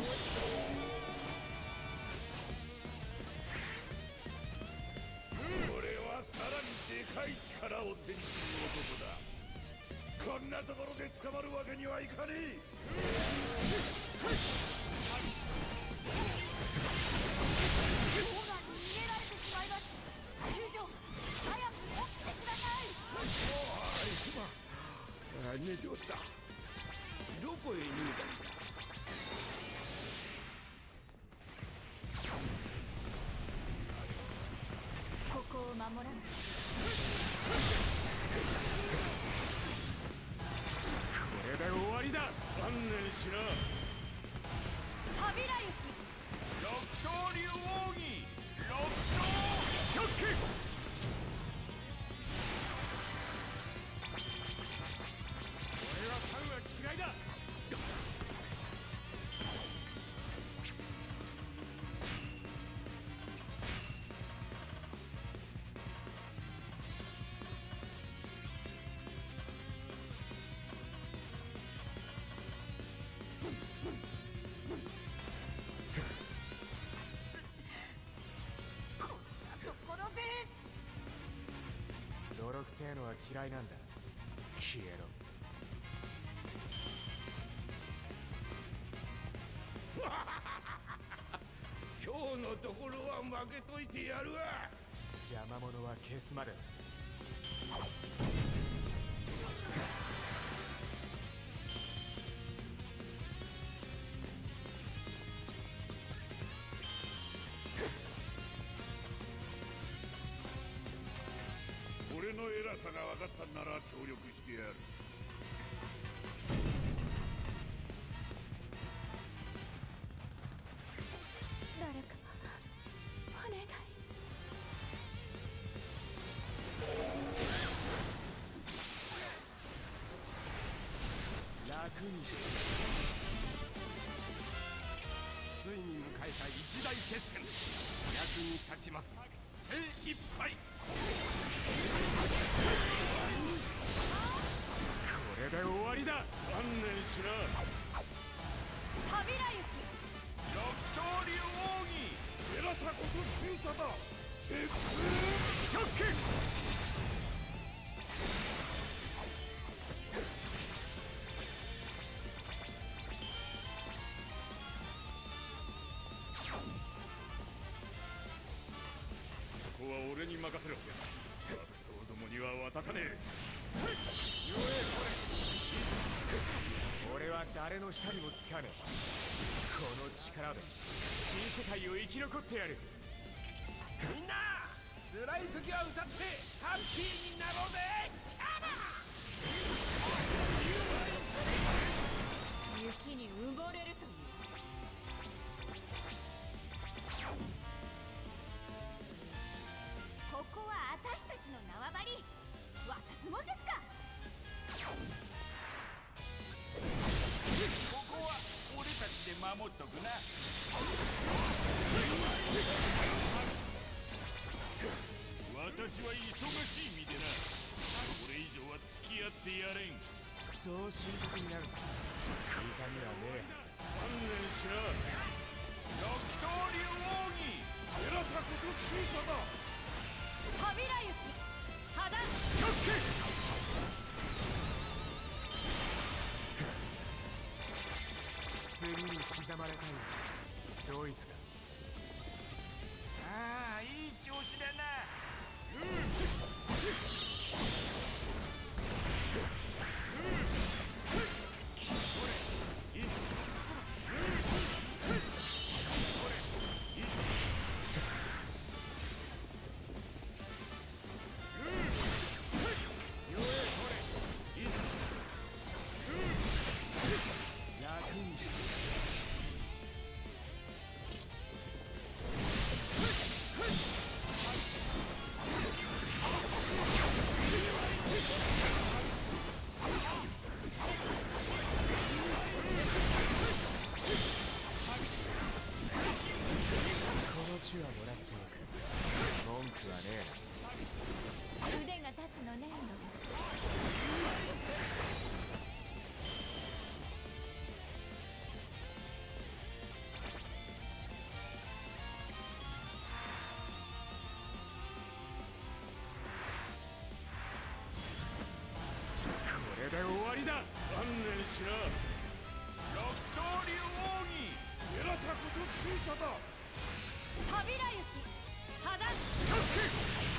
俺はさらにでかい力を手にする男だ。こんなところで捕まるわけにはいかねえ。 オーガンに逃げられてしまいます。中将、早く起きてください。 寝ておった。どこへ逃げたんだ。 ここを守らない。 これで終わりだ。 観念しな。 扉行き六刀流奥義。六刀ショック。 俺はパンは嫌いだ。 泥臭いのは嫌いなんだ。消えろ。 今日のところは負けといてやるわ。 邪魔者は消すまで。 俺の偉さが分かったんなら協力してやる。 誰かお願い。 楽にして。ついに迎えた一大決戦。役に立ちます。精一杯。これで終わりだ。 観念しな。 カビラユキ。 六刀流奥義。偉さこそ強さだ。鉄ショック。 ここは俺に任せろ。悪党どもには渡さねえ。 俺は誰の下にもつかねえ。この力で新世界を生き残ってやる。みんな辛い時は歌ってハッピーになろうぜ。 雪に埋もれるという。ここは私たちの縄張り。渡すもんですか。 ここは俺たちで守っとくな。私は忙しい身でな。これ以上は付き合ってやれん。 そう深刻になるんだ。痛みはねえ。 観念しな。 六刀流奥義。 偉さこそ強さだ。 カビラユキ。破断。 ショック。次に刻まれたいドイツだ。 ああ、いい調子だな。 楽にして。この地はもらっておく。文句はねえ。 腕が立つのね。 これで終わりだ。 観念しな。 六刀流奥義。 偉さこそ強さだ。 カビラユキ。破断。 ショック。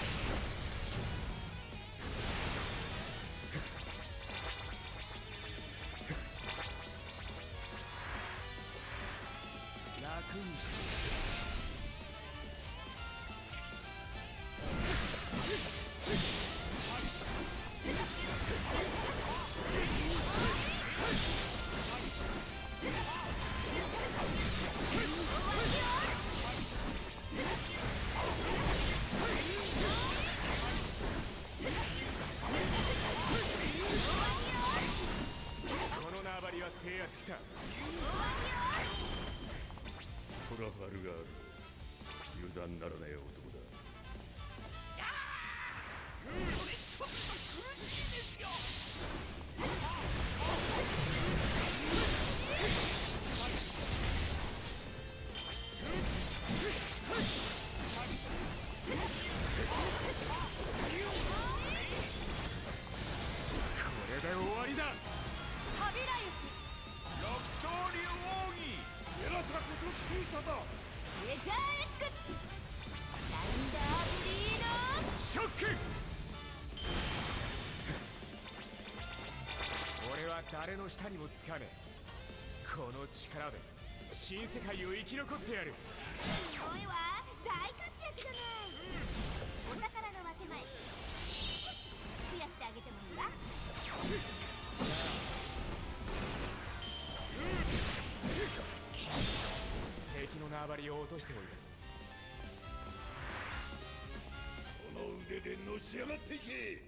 楽にして。この縄張りは制圧した。 トラファルガール、油断ならない男だ。 それちょっと苦しいですよ。 これで終わりだ。 カビラユキ。 六刀流奥義。 偉さこそ強さだ。 レザーエッグサンダーブリードショック。俺は誰の下にもつかめ。この力で新世界を生き残ってやる。 すごいわ、大活躍だね。お宝の分け前少し増やしてあげてもいいわ。 敵の縄張りを落としておいその腕でのし上がっていけ。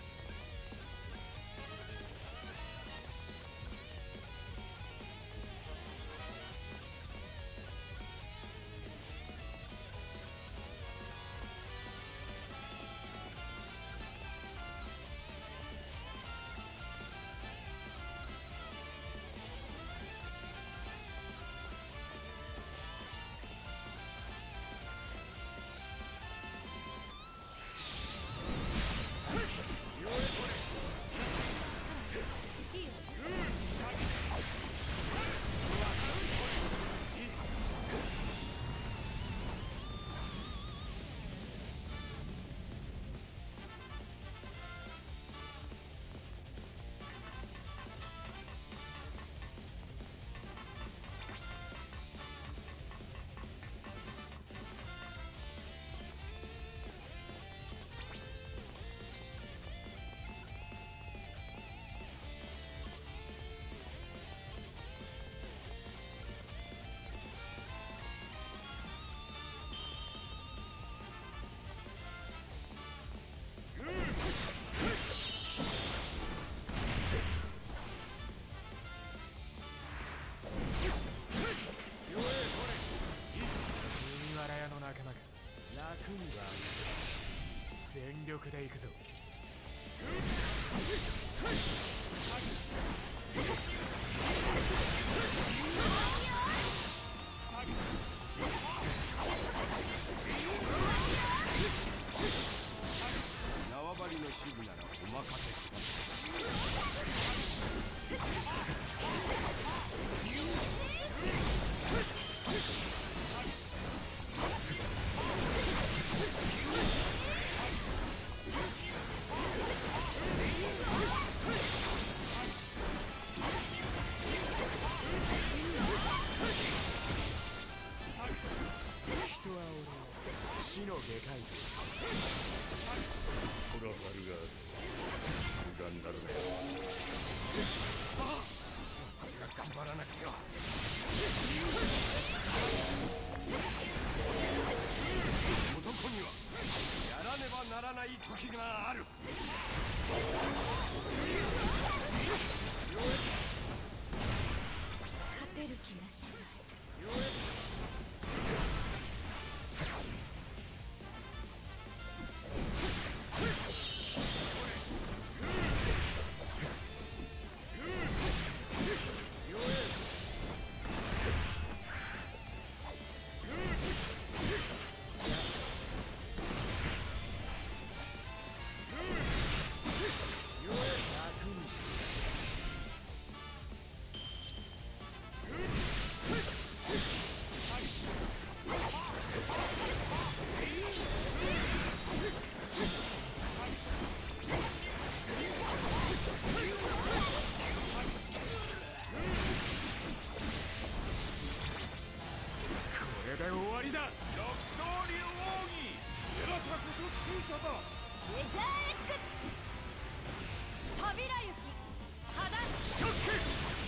全力で行くぞ。 縄張りの守備ならお任せくださ死の外科医。 トラファルガード、油断なるね。 私が頑張らなくては。男にはやらねばならない時がある。 勝てる気がしない。 終わりだ。 六刀流奥義、偉さこそ強さだ。 レザーエッグ扉行き破断ショック。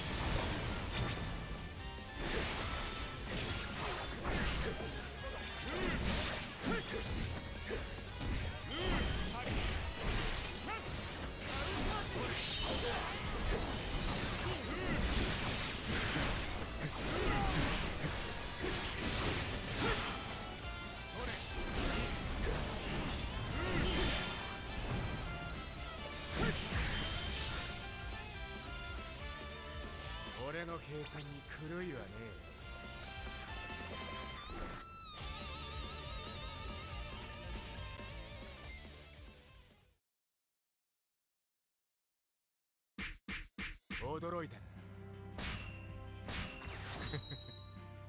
俺の計算に狂いはねえ。驚いたな。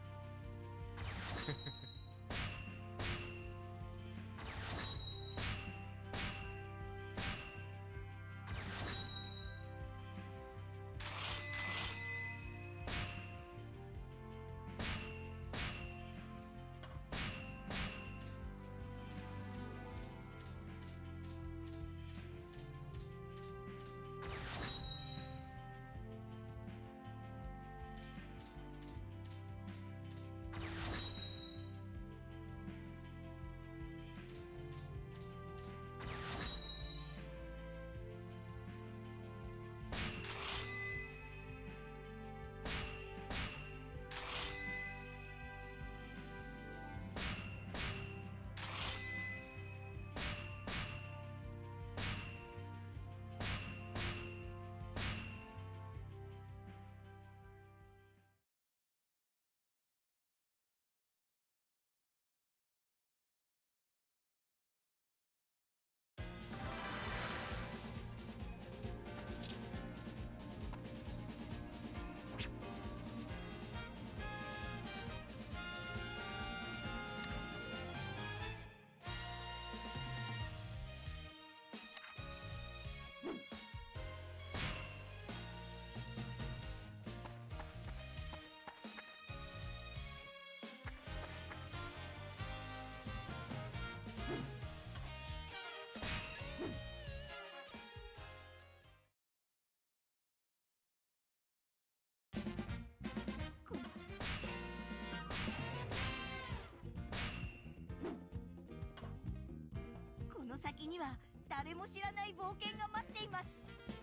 誰も知らない冒険が待っています。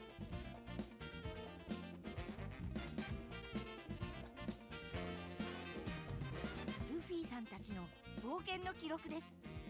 ルフィさんたちの冒険の記録です。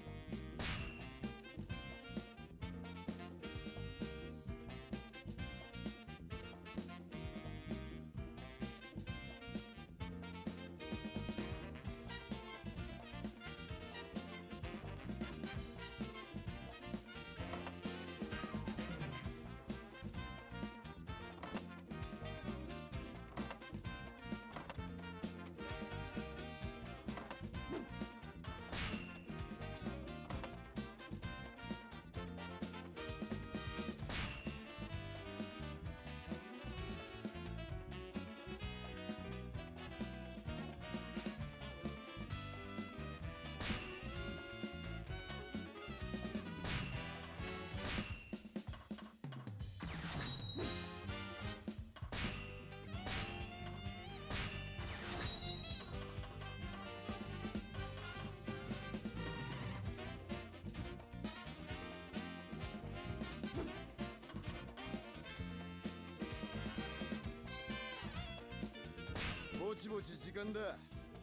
ぼちぼち時間だ。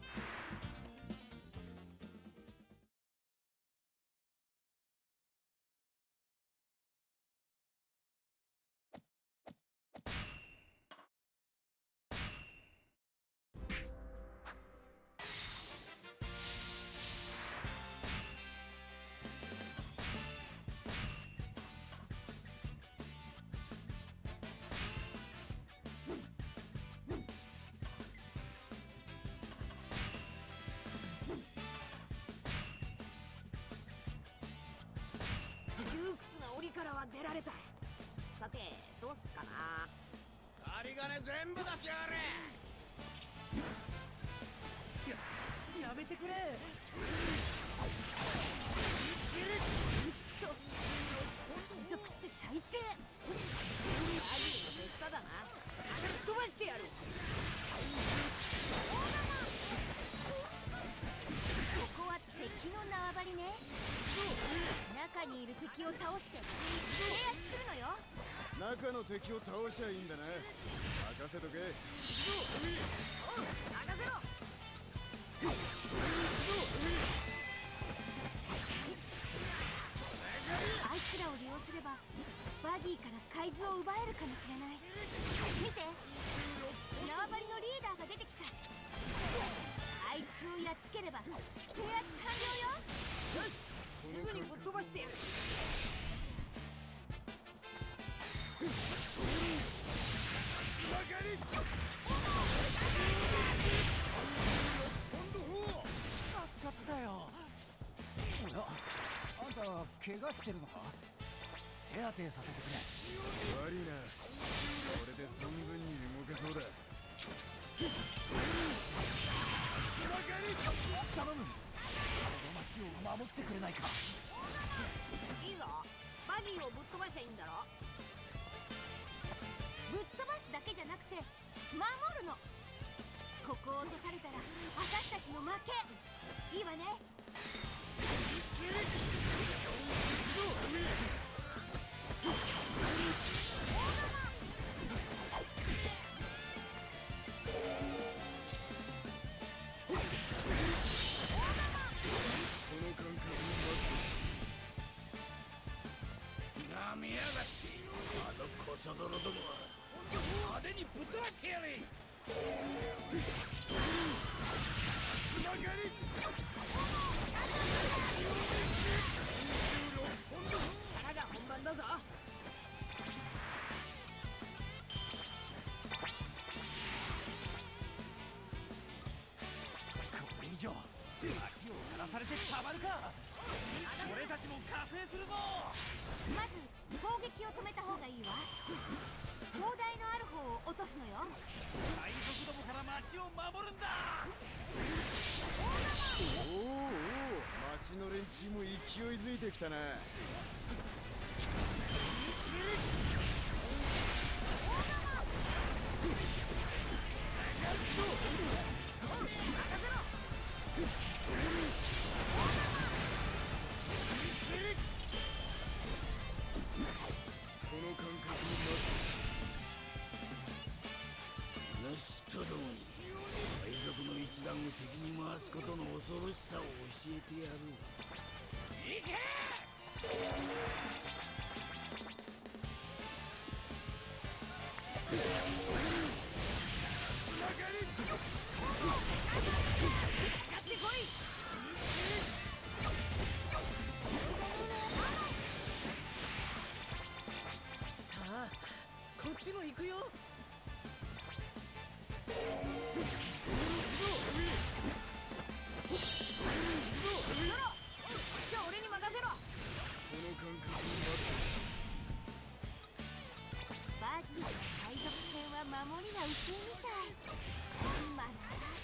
窮屈な檻からは出られた。さてどうすっかな。 有り金全部出しやがれ。 やめてくれ。 海賊って最低。 バギーの手下だな。飛ばしてやる。 ここは敵の縄張りね。中にいる敵を倒して制圧するのよ。 中の敵を倒しゃいいんだな。任せとけ。 任せろ。 あいつらを利用すればバギーから海図を奪えるかもしれない。見て、縄張りのリーダーが出てきた。あいつをやっつければ制圧完了よ。 よし、すぐにぶっ飛ばしてやる。 助かったよ。あんた怪我してるのか。手当てさせてくれ。 悪いな、これで存分に動けそうだ。 頼む、この町を守ってくれないか。 いいぞ、バギーをぶっ飛ばしゃいいんだろ。 ぶっ飛ばすだけじゃなくて守るの。ここを落とされたら私たちの負け。いいわね。 なめやがって、あのコソ泥どもは。派手にぶっ飛ばしてやれ。 腹が本番だぞ。 これ以上町を枯らされてたまるか。俺たちも加勢するぞ。 まず攻撃を止めた方がいいわ。砲台のある方を落とすのよ。 海賊どもから町を守るんだ。 おお、町の連中も勢いづいてきたな。 敵に回すことの恐ろしさを教えてやる。行け！ やってこい！ さあこっちも行くよ。 じゃあ俺に任せろ。 この感覚にバギーの海賊船は守りが薄いみたい。まだ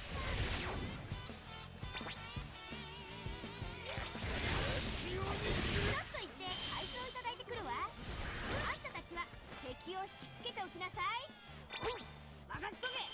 ちょっと行って海藻いただいてくるわ。あんたたちは敵を引きつけておきなさい。 任せとけ。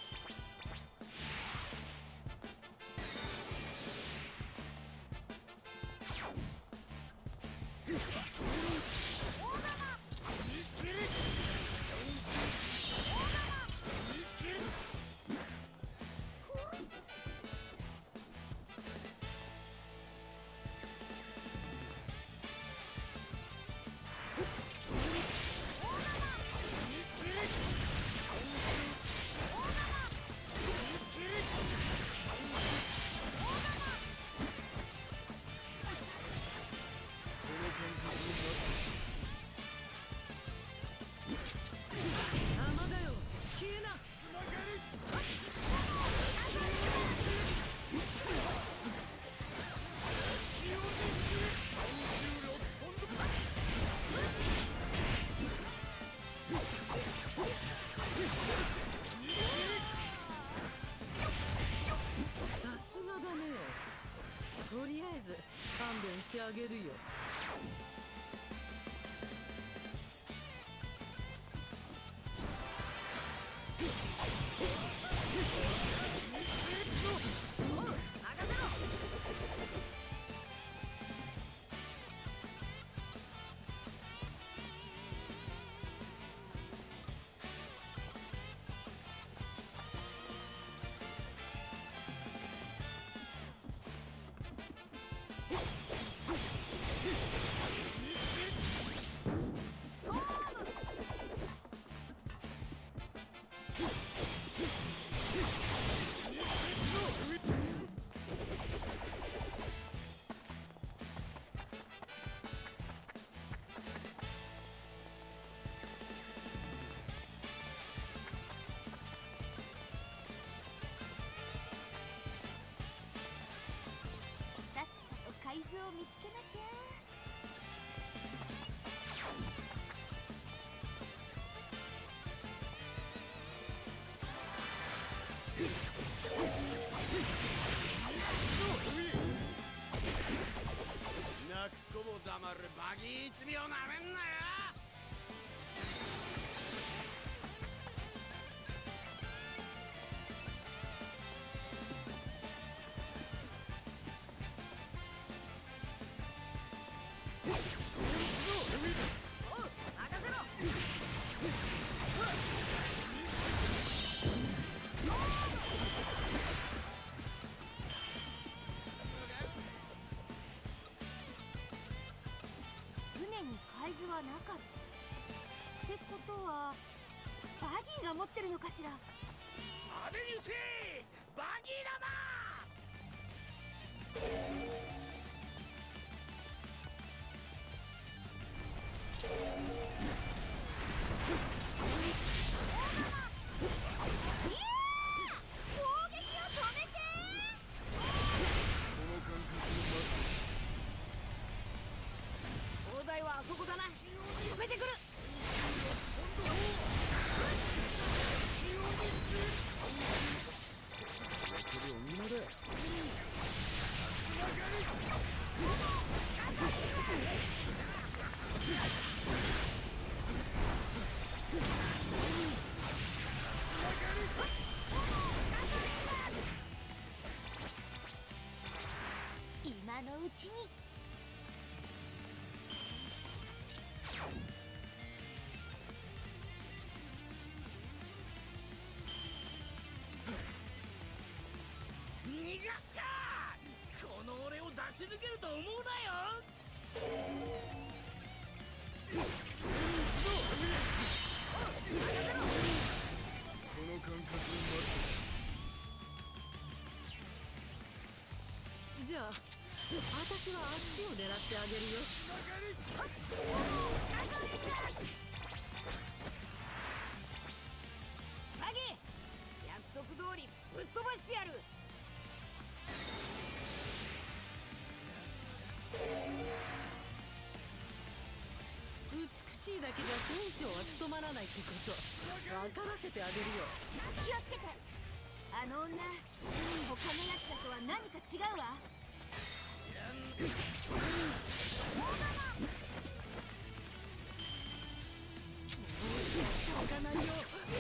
邪魔だよ。消えな。さすがだね。とりあえず勘弁してあげるよ。 さっさと海藻を見つけなきゃ。 泣く子も黙るバギー一味をなめんなよ。 船に海図はなかったってことはバギーが持ってるのかしら。 派手に撃て！バギー砲撃を止めて。 砲台はあそこだな。止めてくる。 続けると思うなよ。 この感覚を待て。じゃあ私はあっちを狙ってあげるよ。 バギー、約束通りぶっ飛ばしてやる。 美しいだけじゃ船長は務まらないってこと分からせてあげるよ。 気をつけて。あの女、他のやつらとは何か違うわ。 行かないよ。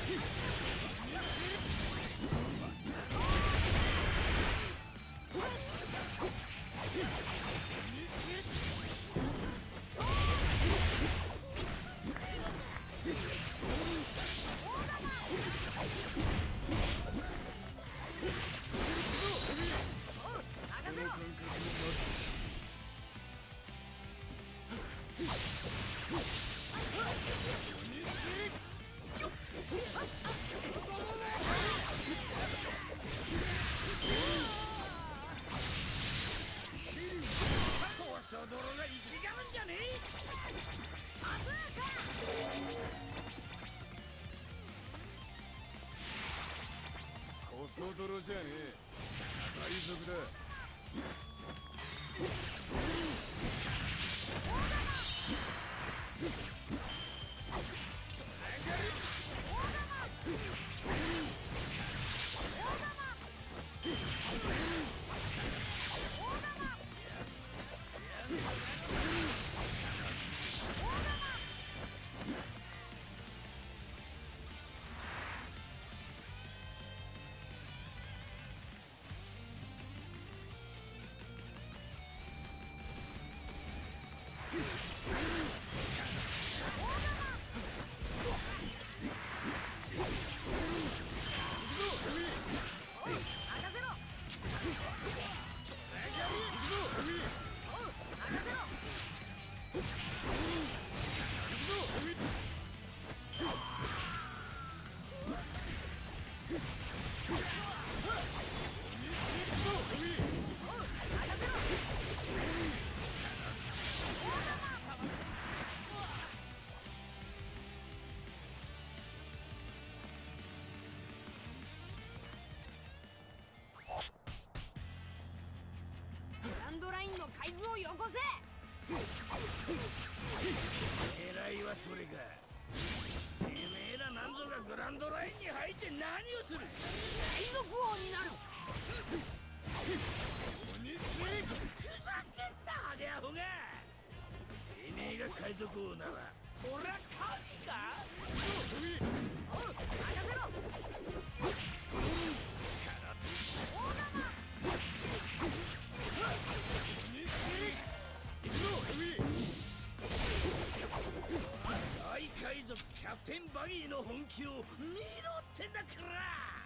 コソ泥じゃねえ。海賊だ。 の海図をよこせ。 狙いはそれか。てめえらなんぞがグランドラインに入って何をする。 海賊王になる。 ふざけんなハゲアホが。てめえが海賊王なら俺は神か。 おう、任せろ。 大海賊キャプテンバギーの本気を見ろってんだから。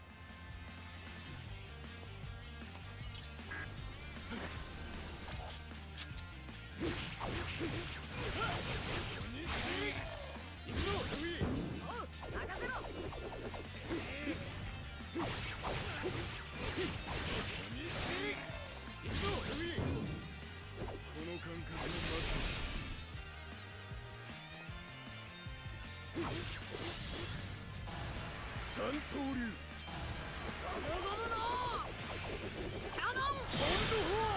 三刀流ゴムゴムのキャノンボルト砲。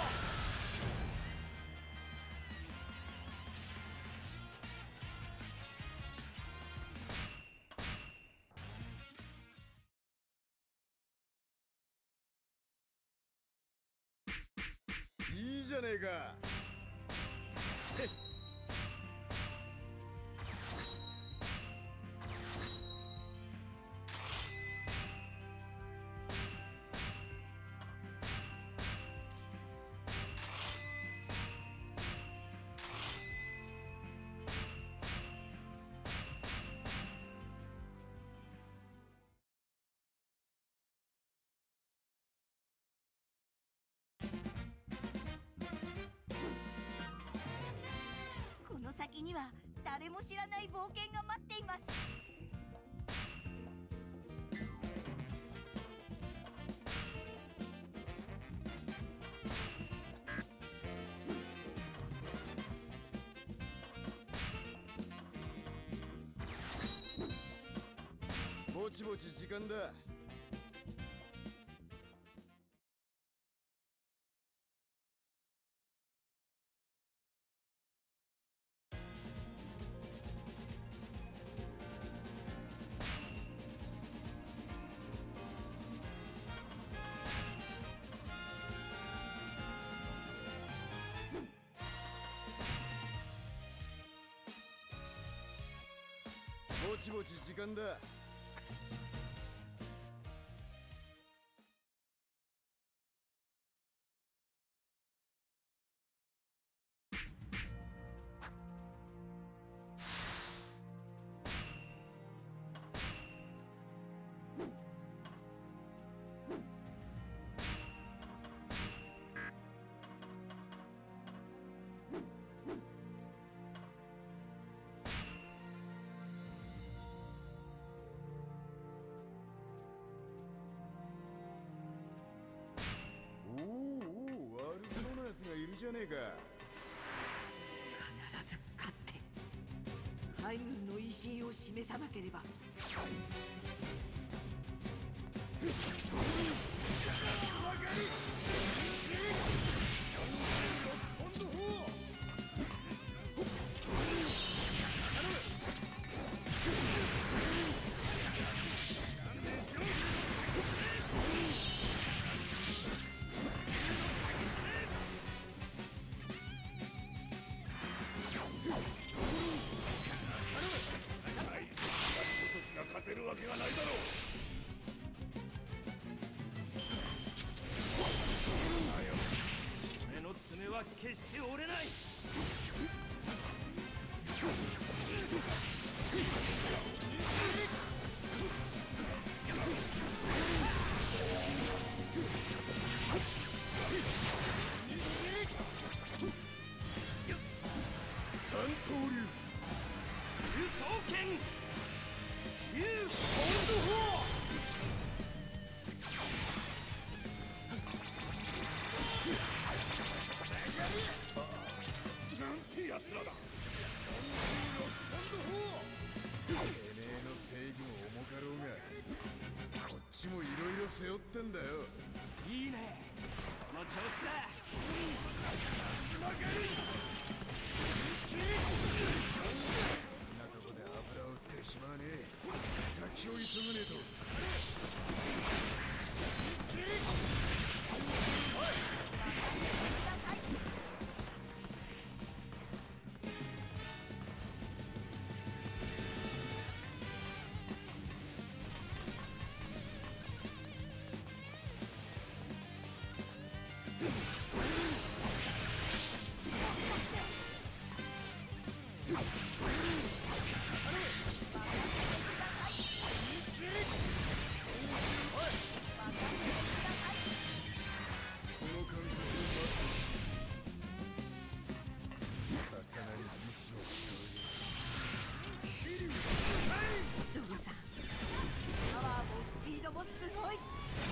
いいじゃねえか。 は誰も知らない冒険が待っています。 ぼちぼち時間だ。ぼちぼち時間だ。いるじゃねえか。 必ず勝って海軍の威信を示さなければ。 勝てるわけがないだろう。俺の爪は決して折れない。 三刀流輸送剣コールドフォーなんてやつらだ。 てめえの正義も重かろうがこっちもいろいろ背負ってんだよ。 いいね、その調子だ。 中で油を売ってる暇はねえ。先を急がねえと。 ゾロさん、パワーもスピードもすごい。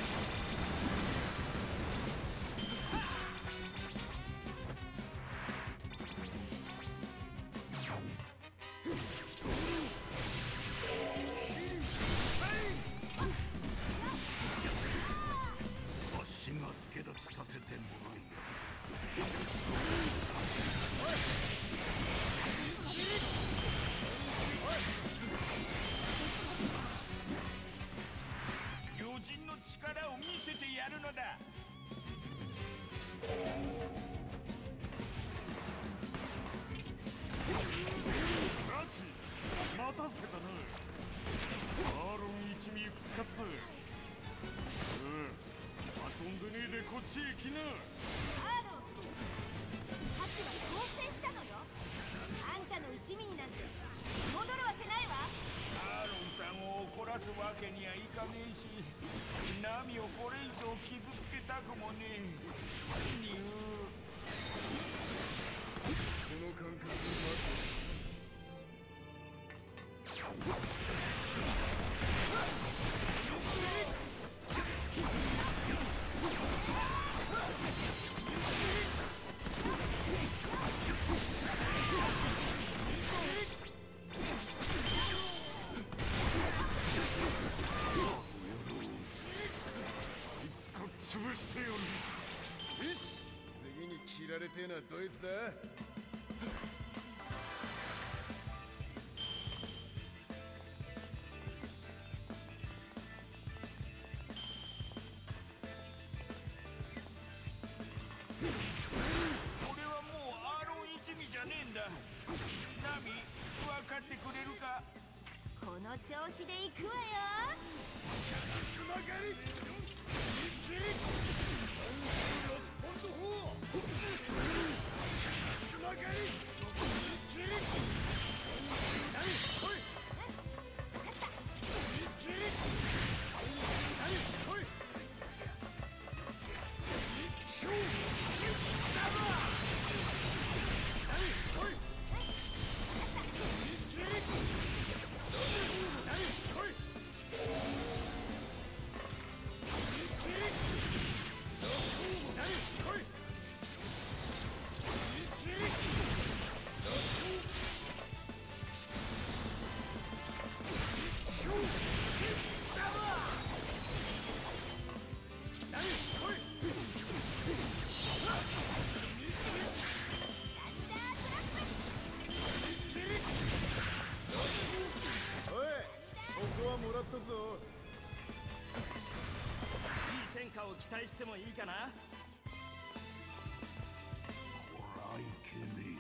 足が助立ちさせてもらいやす。 魚人の力を見せてやるのだ。 待たせたな。アーロン一味復活だ。遊んでねえでこっちへ来な。 アーロン、ハチは当選したのよ。あんたの一味になんて戻るわけないわ。 アーロンさんを怒らすわけにはいかねえし、ナミをこれ以上傷つけたくもねえ。ニュー。 この感覚を待って潰してよる。よし、次に切られてえのはどいつだ。 俺はもうアーロン一味じゃねえんだ。ナミ、分かってくれるか。 この調子で行くわよ。 つまがりもらったぞ。 いい戦果を期待してもいいかな。 こらいけね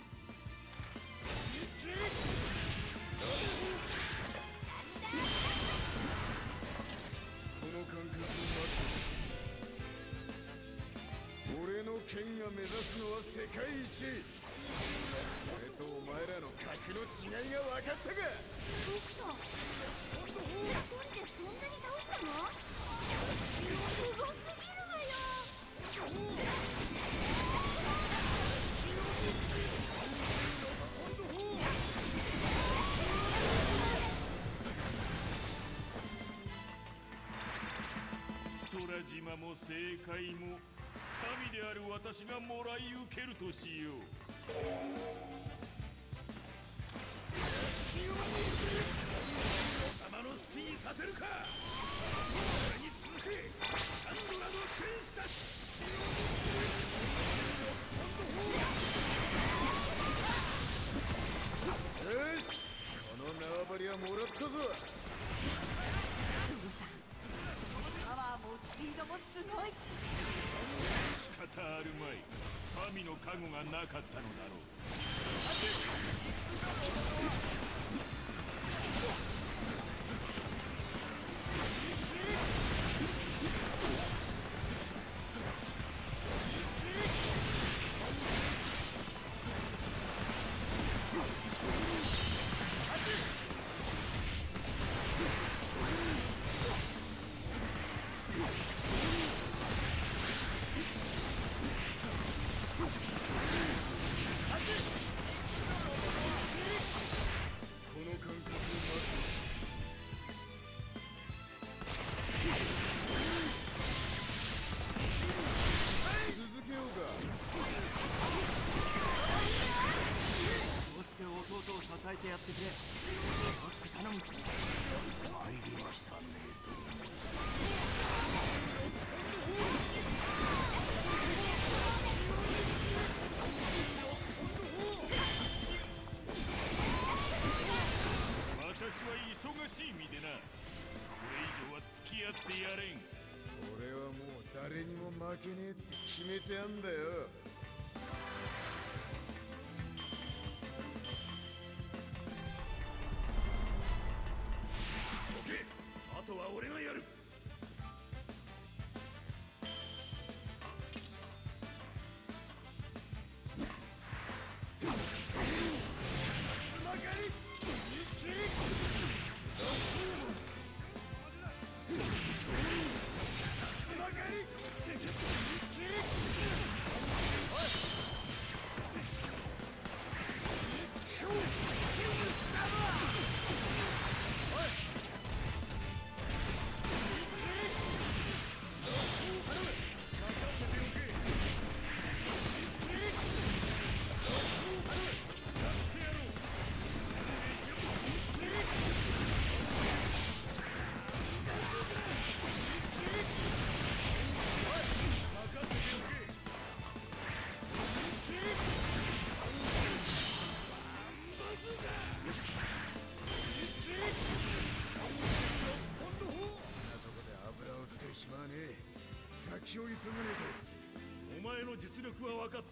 この感覚を待って俺の剣が目指すのは世界一。俺とお前らの格の違いが分かったか。 嘘。一人でそんなに倒したの？すごすぎるわよ。 空島も正解も神である私がもらい受けるとしよう。貴様の好きにさせるか。俺に続けサンドラの戦士たち。 よし、この縄張りはもらったぞ。 ゾロさん、パワーもスピードもすごい。 仕方あるまい。神の加護がなかったのだろう。 支えてやってくれ。そして頼む。 参りましたね。私は忙しい身でな。これ以上は付き合ってやれん。 俺はもう誰にも負けねえって決めてあんだよ。 あとは俺がやる。 撃を急ぐねお前の実力は分かった。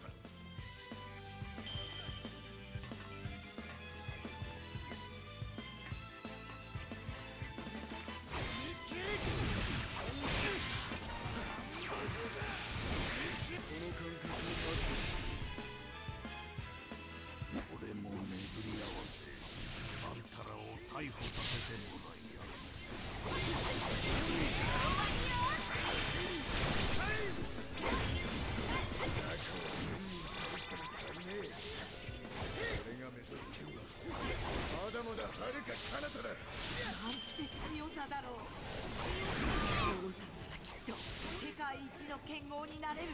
俺も巡り合わせ、あんたらを逮捕させてもらいやす。 俺が目指す剣はまだまだ遥か彼方だ。 なんて強さだろう。王さんならきっと世界一の剣豪になれる。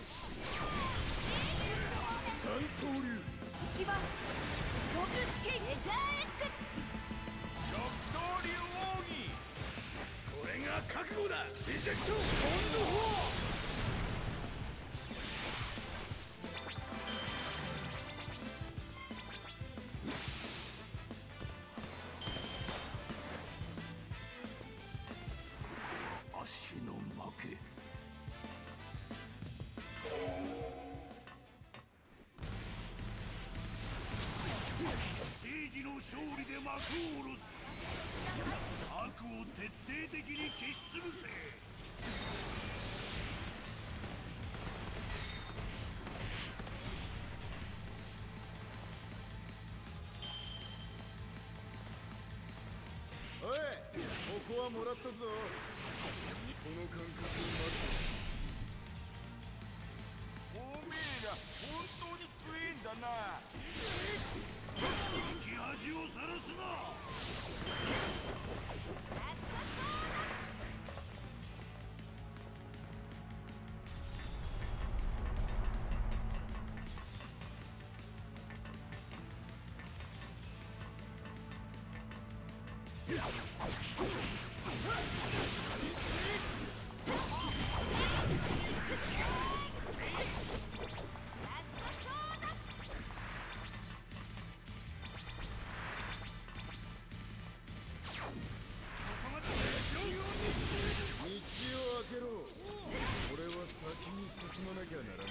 三刀流いきます。六式レザーエッグ。 六刀流奥義。 これが覚悟だ。リジェクトオンの方。足の負け。正義の勝利で幕を下ろす。悪を徹底的に消し潰せ。 おい、ここはもらっとくぞ。この感覚をおめえら本当に強えんだな。 生き恥をさらすな。 俺は先に進まなきゃならない。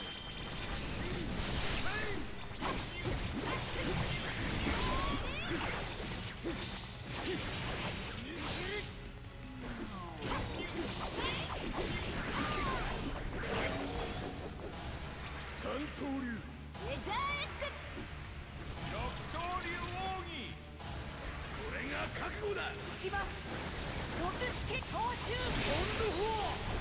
三刀流レザーエッグ。 六刀流奥義。 これが覚悟だ。 いきます。六式投手オンの方。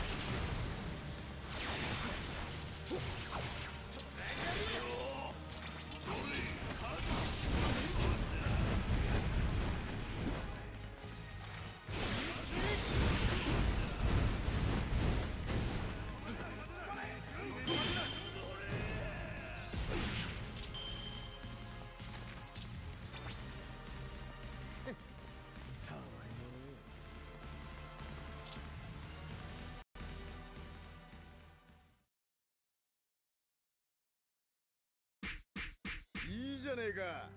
いいじゃねえか。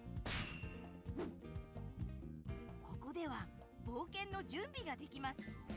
ここでは冒険の準備ができます。